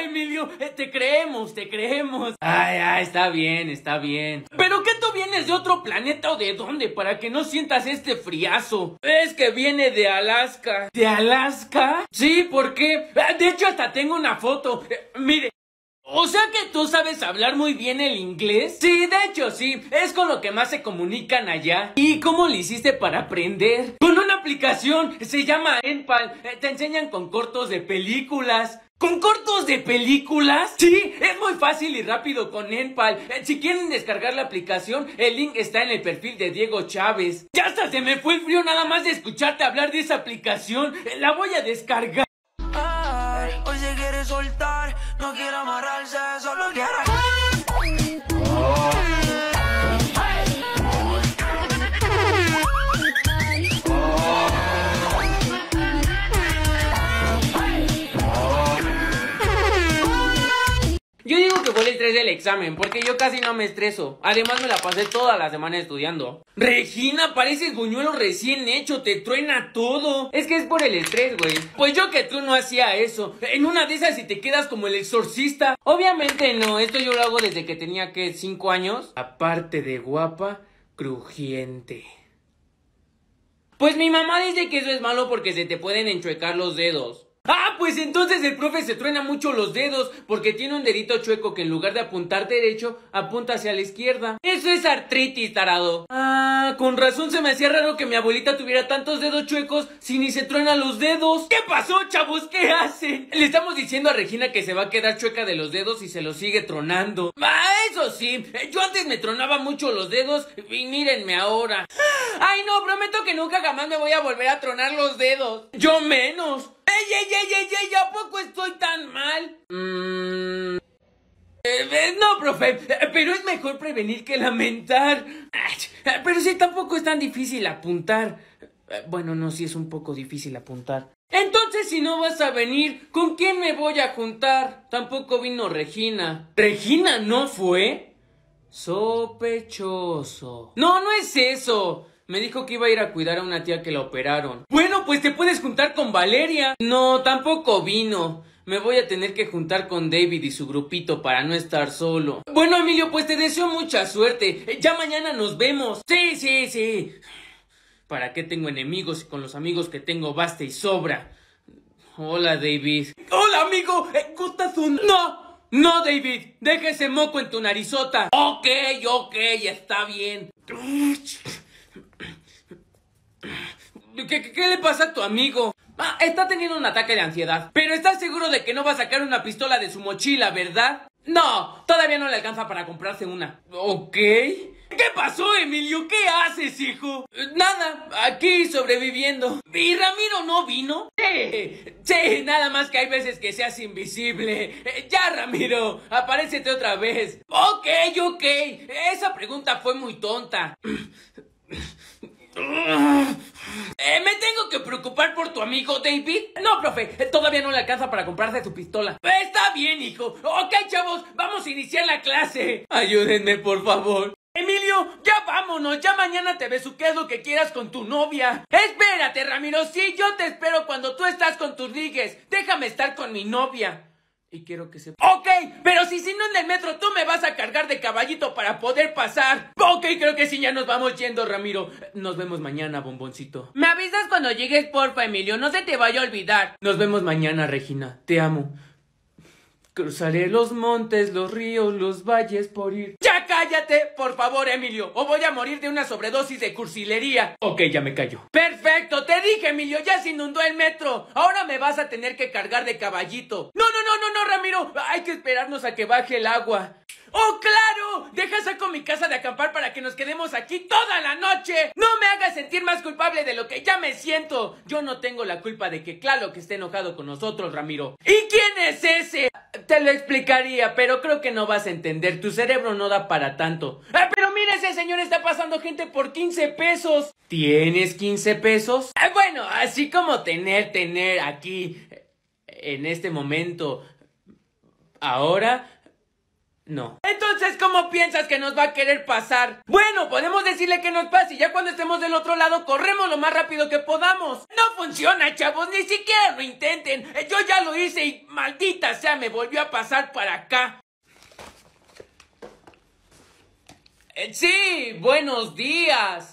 Emilio, te creemos, te creemos. Ay, está bien, está bien. ¿Pero qué tú vienes de otro planeta o de dónde para que no sientas este friazo? Es que viene de Alaska. ¿De Alaska? Sí, ¿por qué? De hecho, hasta tengo una foto. Mire. O sea que tú sabes hablar muy bien el inglés. Sí, de hecho sí, es con lo que más se comunican allá. ¿Y cómo le hiciste para aprender? Con una aplicación, se llama Enpal. Te enseñan con cortos de películas. ¿Con cortos de películas? Sí, es muy fácil y rápido con Enpal. Si quieren descargar la aplicación, el link está en el perfil de Diego Chávez. Ya hasta se me fue el frío nada más de escucharte hablar de esa aplicación. La voy a descargar. Hoy se quiere soltar, no quiere amarrarse, solo quiere. Yo digo que fue el estrés del examen, porque yo casi no me estreso. Además me la pasé toda la semana estudiando. Regina, pareces buñuelo recién hecho, te truena todo. Es que es por el estrés, güey. Pues yo que tú no hacía eso. En una de esas y te quedas como el exorcista. Obviamente no, esto yo lo hago desde que tenía, ¿qué? 5 años. Aparte de guapa, crujiente. Pues mi mamá dice que eso es malo porque se te pueden enchuecar los dedos. Ah, pues entonces el profe se truena mucho los dedos porque tiene un dedito chueco que en lugar de apuntar derecho, apunta hacia la izquierda. Eso es artritis, tarado. Ah, con razón se me hacía raro que mi abuelita tuviera tantos dedos chuecos si ni se truena los dedos. ¿Qué pasó, chavos? ¿Qué hacen? Le estamos diciendo a Regina que se va a quedar chueca de los dedos y se los sigue tronando. Ah, eso sí, yo antes me tronaba mucho los dedos y mírenme ahora. Ay, no, prometo que nunca jamás me voy a volver a tronar los dedos. Yo menos. ¡Ey! ¿A poco estoy tan mal? No, profe, pero es mejor prevenir que lamentar. Pero sí, tampoco es tan difícil apuntar. Bueno, no, sí es un poco difícil apuntar. Entonces, si no vas a venir, ¿con quién me voy a juntar? Tampoco vino Regina. ¿Regina no fue? Sospechoso. No, no es eso. Me dijo que iba a ir a cuidar a una tía que la operaron. Bueno, pues te puedes juntar con Valeria. No, tampoco vino. Me voy a tener que juntar con David y su grupito para no estar solo. Bueno, Emilio, pues te deseo mucha suerte. Ya mañana nos vemos. Sí. ¿Para qué tengo enemigos si con los amigos que tengo basta y sobra? Hola, David. Hola, amigo. ¿Gustas un...? No, David. Deja ese moco en tu narizota. Ok, está bien. ¿Qué le pasa a tu amigo? Ah, está teniendo un ataque de ansiedad. Pero ¿estás seguro de que no va a sacar una pistola de su mochila, verdad? No, todavía no le alcanza para comprarse una. Ok. ¿Qué pasó, Emilio? ¿Qué haces, hijo? Nada, aquí sobreviviendo. ¿Y Ramiro no vino? Sí, nada más que hay veces que se hace invisible. Ya, Ramiro, aparécete otra vez. Ok. Esa pregunta fue muy tonta. ¿Me tengo que preocupar por tu amigo David? No, profe, todavía no le alcanza para comprarse su pistola. Está bien, hijo. Ok, chavos, vamos a iniciar la clase. Ayúdenme, por favor. Emilio, ya vámonos, ya mañana te besuqueas lo que quieras con tu novia. Espérate, Ramiro, sí, yo te espero cuando tú estás con tus ligues. Déjame estar con mi novia. Y quiero que se... Ok, pero si no en el metro tú me vas a cargar de caballito para poder pasar. Ok, creo que sí, ya nos vamos yendo, Ramiro. Nos vemos mañana, bomboncito. Me avisas cuando llegues, porfa, Emilio, no se te vaya a olvidar. Nos vemos mañana, Regina, te amo. Cruzaré los montes, los ríos, los valles por ir... ¡Ya cállate, por favor, Emilio! O voy a morir de una sobredosis de cursilería. Ok, ya me callo. ¡Perfecto! Te dije, Emilio, ya se inundó el metro. Ahora me vas a tener que cargar de caballito. No, Ramiro. Hay que esperarnos a que baje el agua. ¡Oh, claro! Deja saco mi casa de acampar para que nos quedemos aquí toda la noche. No me hagas sentir más culpable de lo que ya me siento. Yo no tengo la culpa de que Claro que esté enojado con nosotros, Ramiro. ¿Y quién es ese? Te lo explicaría, pero creo que no vas a entender. Tu cerebro no da para tanto. Pero mira, ese señor está pasando gente por 15 pesos. ¿Tienes 15 pesos? Bueno, así como tener aquí, en este momento, ahora... No. Entonces Entonces, ¿cómo piensas que nos va a querer pasar? Bueno, podemos decirle que nos pase y ya cuando estemos del otro lado corremos lo más rápido que podamos. No funciona, chavos, ni siquiera lo intenten. Yo ya lo hice y maldita sea, me volvió a pasar para acá. Sí, buenos días.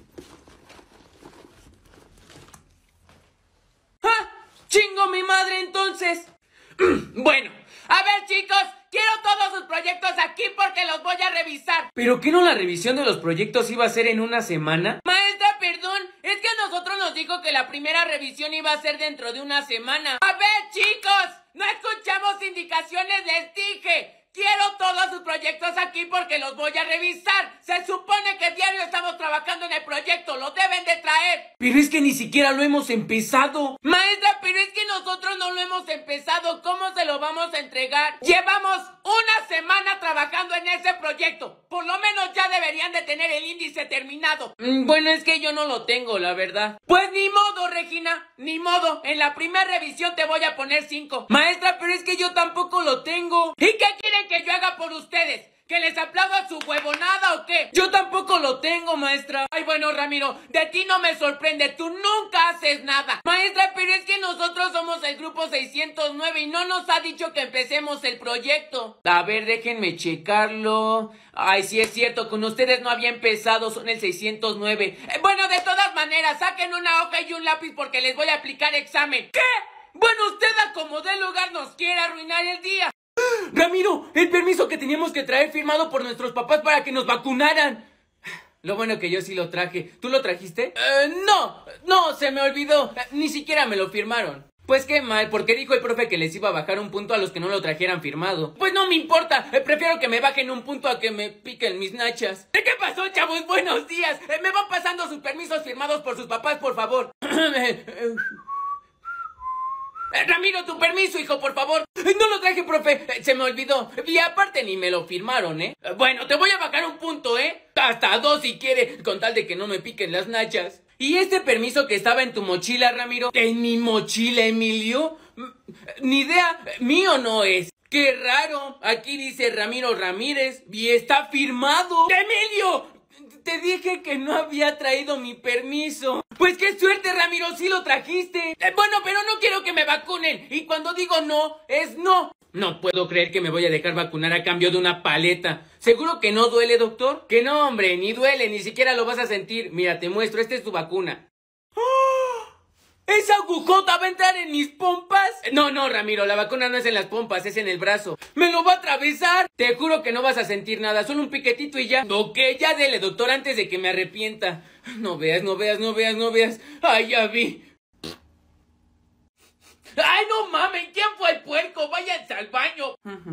¡Ah! ¡Chingo mi madre entonces! Bueno, a ver chicos, quiero todos sus proyectos aquí porque los voy a revisar. ¿Pero qué no la revisión de los proyectos iba a ser en una semana? Maestra, perdón, es que a nosotros nos dijo que la primera revisión iba a ser dentro de una semana. A ver chicos, no escuchamos indicaciones, les dije. Quiero todos sus proyectos aquí porque los voy a revisar. Se supone que diario estamos trabajando en el proyecto, lo deben de traer. Pero es que ni siquiera lo hemos empezado. Maestra, pero es que nosotros no lo hemos empezado. ¿Cómo se lo vamos a entregar? Llevamos una semana trabajando en ese proyecto. Por lo menos ya deberían de tener el índice terminado. Bueno, es que yo no lo tengo, la verdad. Pues ni modo, Regina, ni modo. En la primera revisión te voy a poner 5. Maestra, pero es que yo tampoco lo tengo. ¿Y qué quieren que yo haga por ustedes? ¿Que les aplauda su huevonada o qué? Yo tampoco lo tengo, maestra. Ay, bueno, Ramiro, de ti no me sorprende. Tú nunca haces nada. Maestra, pero es que nosotros somos el grupo 609 y no nos ha dicho que empecemos el proyecto. A ver, déjenme checarlo. Ay, sí es cierto, con ustedes no había empezado, son el 609. Bueno, de todas maneras, saquen una hoja y un lápiz porque les voy a aplicar examen. ¿Qué? Bueno, usted a como dé lugar nos quiere arruinar el día. Ramiro, el permiso que teníamos que traer firmado por nuestros papás para que nos vacunaran. Lo bueno que yo sí lo traje. ¿Tú lo trajiste? No, se me olvidó. Ni siquiera me lo firmaron. Pues qué mal, porque dijo el profe que les iba a bajar un punto a los que no lo trajeran firmado. Pues no me importa, prefiero que me bajen un punto a que me piquen mis nachas. ¿Qué pasó, chavos? Buenos días. Me van pasando sus permisos firmados por sus papás, por favor. Ramiro, tu permiso, hijo, por favor. No lo traje, profe, se me olvidó. Y aparte ni me lo firmaron, Bueno, te voy a bajar un punto, Hasta 2 si quiere, con tal de que no me piquen las nachas. ¿Y este permiso que estaba en tu mochila, Ramiro? ¿En mi mochila, Emilio? Ni idea, mío no es. ¡Qué raro! Aquí dice Ramiro Ramírez y está firmado. ¡Emilio! Te dije que no había traído mi permiso. Pues qué suerte, Ramiro, sí lo trajiste. Bueno, pero no quiero que me vacunen. Y cuando digo no, es no. No puedo creer que me voy a dejar vacunar a cambio de una paleta. ¿Seguro que no duele, doctor? Que no, hombre, ni duele, ni siquiera lo vas a sentir. Mira, te muestro, esta es tu vacuna. ¿Esa agujota va a entrar en mis pompas? No, Ramiro, la vacuna no es en las pompas, es en el brazo. ¡Me lo va a atravesar! Te juro que no vas a sentir nada, solo un piquetito y ya. Ok, ya dele, doctor, antes de que me arrepienta. No veas. Ay, ya vi. ¡Ay, no mames! ¿Quién fue el puerco? ¡Váyanse al baño!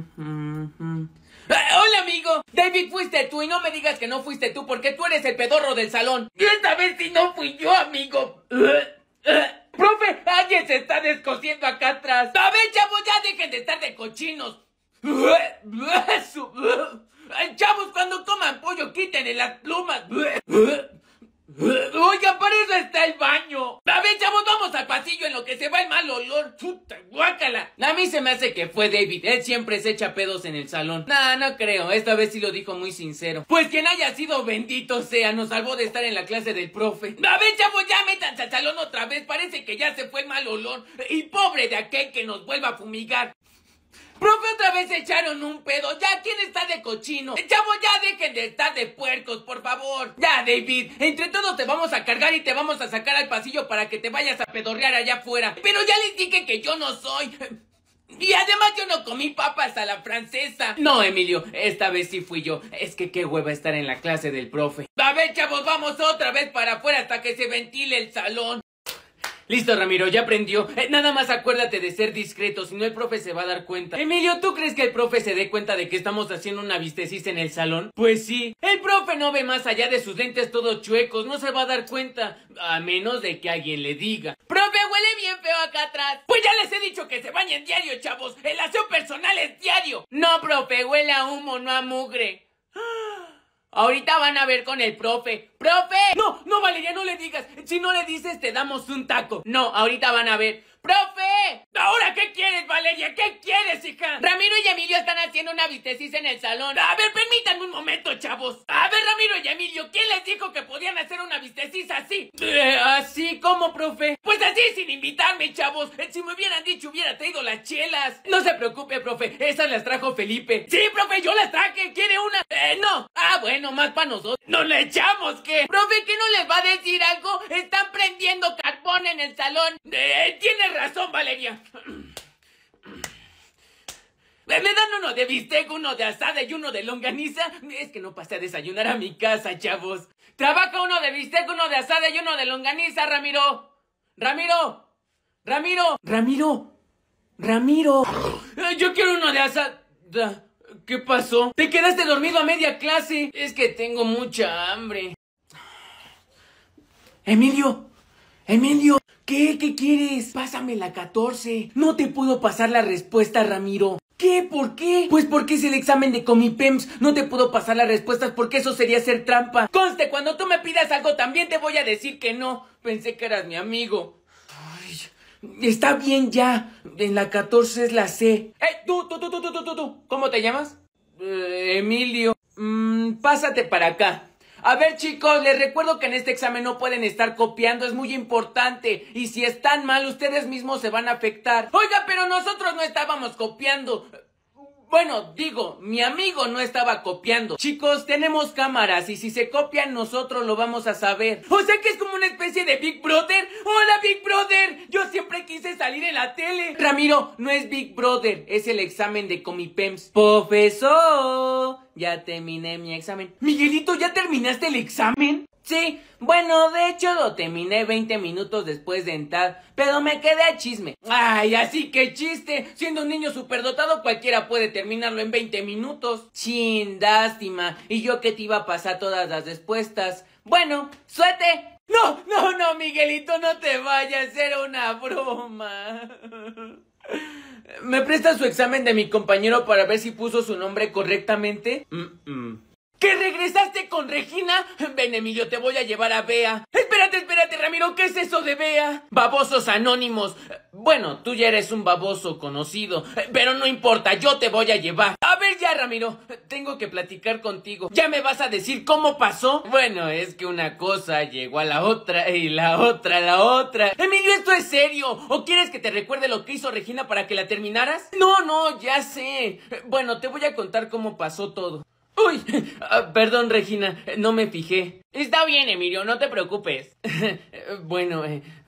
Hola, amigo. David, fuiste tú y no me digas que no fuiste tú porque tú eres el pedorro del salón. Y esta vez sí no fui yo, amigo. ¡Profe! ¡Alguien se está descosiendo acá atrás! A ver, chavos, ya dejen de estar de cochinos. Chavos, cuando coman pollo, quítenle las plumas. Oiga, para eso está el baño. A ver, chavos, vamos al pasillo en lo que se va el mal olor. Puta, guácala. A mí se me hace que fue David. Él siempre se echa pedos en el salón. No creo. Esta vez sí lo dijo muy sincero. Pues quien haya sido, bendito sea, nos salvó de estar en la clase del profe. A ver, chavos, ya métanse al salón otra vez. Parece que ya se fue el mal olor. Y pobre de aquel que nos vuelva a fumigar. Profe, otra vez echaron un pedo. Ya, ¿quién está de cochino? Chavos, ya dejen de estar de puercos, por favor. Ya, David, entre todos te vamos a cargar y te vamos a sacar al pasillo para que te vayas a pedorrear allá afuera. Pero ya les dije que yo no soy. Y además yo no comí papas a la francesa. No, Emilio, esta vez sí fui yo. Es que qué hueva estar en la clase del profe. A ver, chavos, vamos otra vez para afuera hasta que se ventile el salón. Listo, Ramiro, ya aprendió. Nada más acuérdate de ser discreto, si no el profe se va a dar cuenta. Emilio, ¿tú crees que el profe se dé cuenta de que estamos haciendo una vistecita en el salón? Pues sí. El profe no ve más allá de sus lentes todos chuecos, no se va a dar cuenta. A menos de que alguien le diga: ¡Profe, huele bien feo acá atrás! Pues ya les he dicho que se bañen diario, chavos. El aseo personal es diario. No, profe, huele a humo, no a mugre. Ahorita van a ver con el profe. ¡Profe! No, Valeria, no le digas. Si no le dices, te damos un taco. No, ahorita van a ver. ¡Profe! ¿Ahora qué quieres, Valeria? ¿Qué quieres, hija? Ramiro y Emilio están haciendo una vistecisa en el salón. A ver, permítanme un momento, chavos. A ver, Ramiro y Emilio, ¿quién les dijo que podían hacer una vistecisa así? ¿Así cómo, profe? Pues así, sin invitarme, chavos. Si me hubieran dicho, hubiera traído las chelas. No se preocupe, profe. Esas las trajo Felipe. Sí, profe, yo las traje. ¿Quiere una? No. Ah, bueno, más para nosotros. ¿Nos le echamos qué? Profe, ¿qué no les va a decir algo? Están prendiendo carbón en el salón. Tienes razón, Valeria. ¿Me dan uno de bistec, uno de asada y uno de longaniza? Es que no pasé a desayunar a mi casa, chavos. Trabaja uno de bistec, uno de asada y uno de longaniza, Ramiro. Ramiro. Ramiro. Ramiro. Ramiro. Yo quiero uno de asada. ¿Qué pasó? Te quedaste dormido a media clase. Es que tengo mucha hambre. Emilio. Emilio. ¿Qué quieres? Pásame la 14. No te puedo pasar la respuesta, Ramiro. ¿Qué? ¿Por qué? Pues porque es el examen de Comipems. No te puedo pasar las respuestas porque eso sería hacer trampa. Conste, cuando tú me pidas algo también te voy a decir que no. Pensé que eras mi amigo. Ay, está bien ya. En la 14 es la C. Tú. ¿Cómo te llamas? Emilio. Pásate para acá. A ver, chicos, les recuerdo que en este examen no pueden estar copiando, es muy importante. Y si están mal, ustedes mismos se van a afectar. Oiga, pero nosotros no estábamos copiando. Bueno, digo, mi amigo no estaba copiando. Chicos, tenemos cámaras y si se copian nosotros lo vamos a saber. O sea que es como una especie de Big Brother. ¡Hola, Big Brother! Yo siempre quise salir en la tele. Ramiro, no es Big Brother, es el examen de Comipems. Profesor, ya terminé mi examen. Miguelito, ¿ya terminaste el examen? Sí, bueno, de hecho lo terminé 20 minutos después de entrar, pero me quedé a chisme. Ay, así que chiste, siendo un niño superdotado cualquiera puede terminarlo en 20 minutos. Chin, lástima, y yo que te iba a pasar todas las respuestas. Bueno, suerte. No, Miguelito, no te vayas, era una broma. ¿Me presta su examen de mi compañero para ver si puso su nombre correctamente? ¿Que regresaste con Regina? Ven, Emilio, te voy a llevar a Bea. Espérate, Ramiro, ¿qué es eso de Bea? Babosos anónimos. Bueno, tú ya eres un baboso conocido, pero no importa, yo te voy a llevar. A ver ya, Ramiro, tengo que platicar contigo. ¿Ya me vas a decir cómo pasó? Bueno, es que una cosa llegó a la otra y la otra a la otra. Emilio, ¿esto es serio? ¿O quieres que te recuerde lo que hizo Regina para que la terminaras? No, ya sé. Bueno, te voy a contar cómo pasó todo. Uy, perdón, Regina, no me fijé. Está bien, Emilio, no te preocupes. Bueno,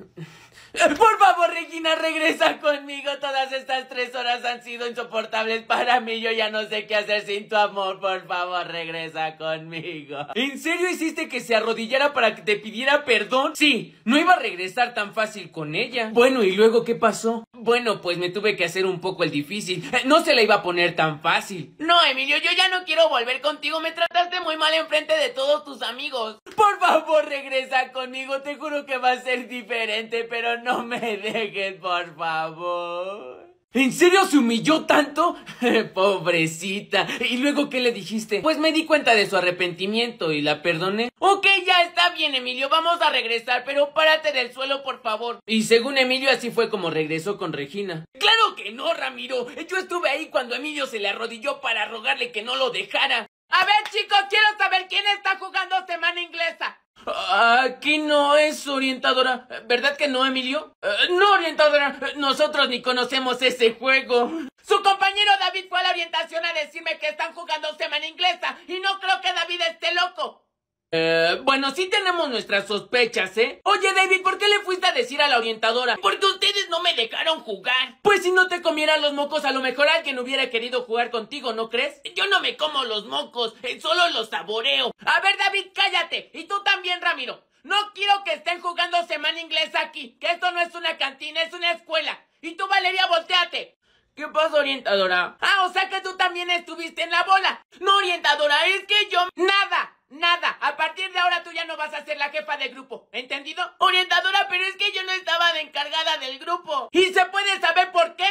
por favor, Regina, regresa conmigo. Todas estas 3 horas han sido insoportables para mí. Yo ya no sé qué hacer sin tu amor. Por favor, regresa conmigo. ¿En serio hiciste que se arrodillara para que te pidiera perdón? Sí, no iba a regresar tan fácil con ella. Bueno, ¿y luego qué pasó? Bueno, pues me tuve que hacer un poco el difícil. No se la iba a poner tan fácil. No, Emilio, yo ya no quiero volver contigo. Me trataste muy mal enfrente de todos tus amigos. Por favor, regresa conmigo. Te juro que va a ser diferente, pero no me dejes, por favor. ¿En serio se humilló tanto? Pobrecita. ¿Y luego qué le dijiste? Pues me di cuenta de su arrepentimiento y la perdoné. Ok, ya está bien, Emilio, vamos a regresar, pero párate del suelo, por favor. Y según Emilio, así fue como regresó con Regina. ¡Claro que no, Ramiro! Yo estuve ahí cuando Emilio se le arrodilló para rogarle que no lo dejara. A ver, chicos, quiero saber quién está jugando semana inglesa. Aquí no es orientadora. ¿Verdad que no, Emilio? No, orientadora. Nosotros ni conocemos ese juego. Su compañero David fue a la orientación a decirme que están jugando semana inglesa y no creo que David esté loco. Bueno, sí tenemos nuestras sospechas, ¿eh? Oye, David, ¿por qué le fuiste a decir a la orientadora? Porque ustedes no me dejaron jugar. Pues si no te comieran los mocos, a lo mejor alguien hubiera querido jugar contigo, ¿no crees? Yo no me como los mocos, solo los saboreo. A ver, David, cállate. Y tú también, Ramiro. No quiero que estén jugando semana inglesa aquí, que esto no es una cantina, es una escuela. Y tú, Valeria, volteate. ¿Qué pasa, orientadora? O sea que tú también estuviste en la bola. No, orientadora, es que yo... Nada. A partir de ahora tú ya no vas a ser la jefa de grupo, ¿entendido? Orientadora, pero es que yo no estaba de encargada del grupo. ¿Y se puede saber por qué? Porque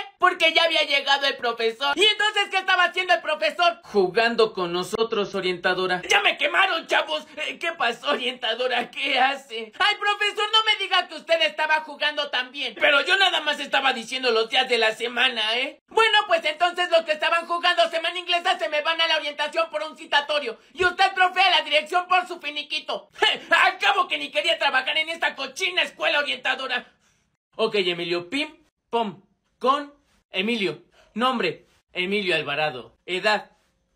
que ya había llegado el profesor. ¿Y entonces qué estaba haciendo el profesor? Jugando con nosotros, orientadora. ¡Ya me quemaron, chavos! ¿Qué pasó, orientadora? ¿Qué hace? ¡Ay, profesor, no me diga que usted estaba jugando también! Pero yo nada más estaba diciendo los días de la semana, ¿eh? Bueno, pues entonces los que estaban jugando semana inglesa se me van a la orientación por un citatorio. Y usted, profe, a la dirección por su finiquito. Al cabo que ni quería trabajar en esta cochina escuela orientadora. Ok, Emilio, pim, pom, con Emilio. Nombre, Emilio Alvarado. Edad,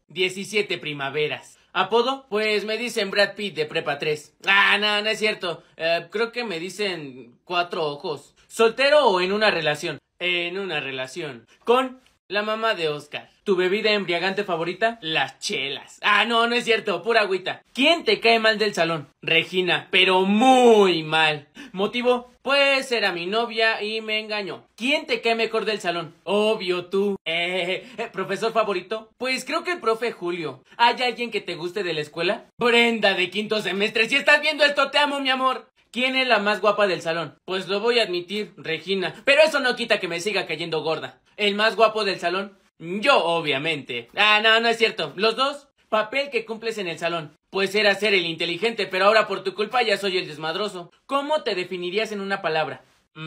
17 primaveras. ¿Apodo? Pues me dicen Brad Pitt de Prepa 3. No es cierto. Creo que me dicen 4 ojos. ¿Soltero o en una relación? En una relación. Con la mamá de Oscar. ¿Tu bebida embriagante favorita? Las chelas. No es cierto, pura agüita. ¿Quién te cae mal del salón? Regina, pero muy mal. ¿Motivo? Pues era mi novia y me engañó. ¿Quién te cae mejor del salón? Obvio tú. ¿Profesor favorito? Pues creo que el profe Julio. ¿Hay alguien que te guste de la escuela? Brenda de 5º semestre. Si estás viendo esto, te amo, mi amor. ¿Quién es la más guapa del salón? Pues lo voy a admitir, Regina. Pero eso no quita que me siga cayendo gorda. ¿El más guapo del salón? Yo, obviamente. No es cierto. ¿Los dos? Papel que cumples en el salón. Pues era ser el inteligente, pero ahora por tu culpa ya soy el desmadroso. ¿Cómo te definirías en una palabra?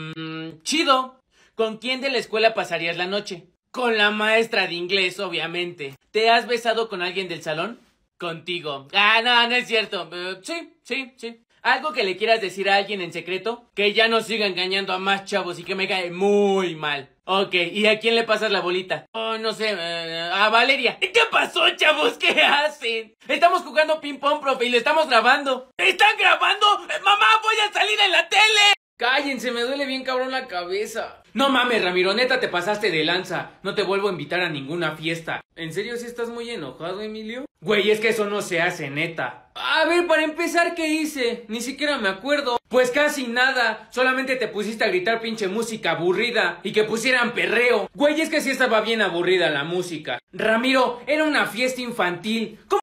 Chido. ¿Con quién de la escuela pasarías la noche? Con la maestra de inglés, obviamente. ¿Te has besado con alguien del salón? Contigo. No es cierto. Sí. ¿Algo que le quieras decir a alguien en secreto? Que ya no siga engañando a más chavos y que me cae muy mal. Ok, ¿y a quién le pasas la bolita? No sé, a Valeria. ¿Qué pasó, chavos? ¿Qué hacen? Estamos jugando ping pong, profe, y lo estamos grabando. ¿Están grabando? ¡Mamá, voy a salir en la tele! Cállense, me duele bien cabrón la cabeza. No mames, Ramiro, neta te pasaste de lanza. No te vuelvo a invitar a ninguna fiesta. ¿En serio sí estás muy enojado, Emilio? Güey, es que eso no se hace, neta. A ver, para empezar, ¿qué hice? Ni siquiera me acuerdo. Pues casi nada. Solamente te pusiste a gritar pinche música aburrida y que pusieran perreo. Güey, es que sí estaba bien aburrida la música. Ramiro, era una fiesta infantil. ¿Cómo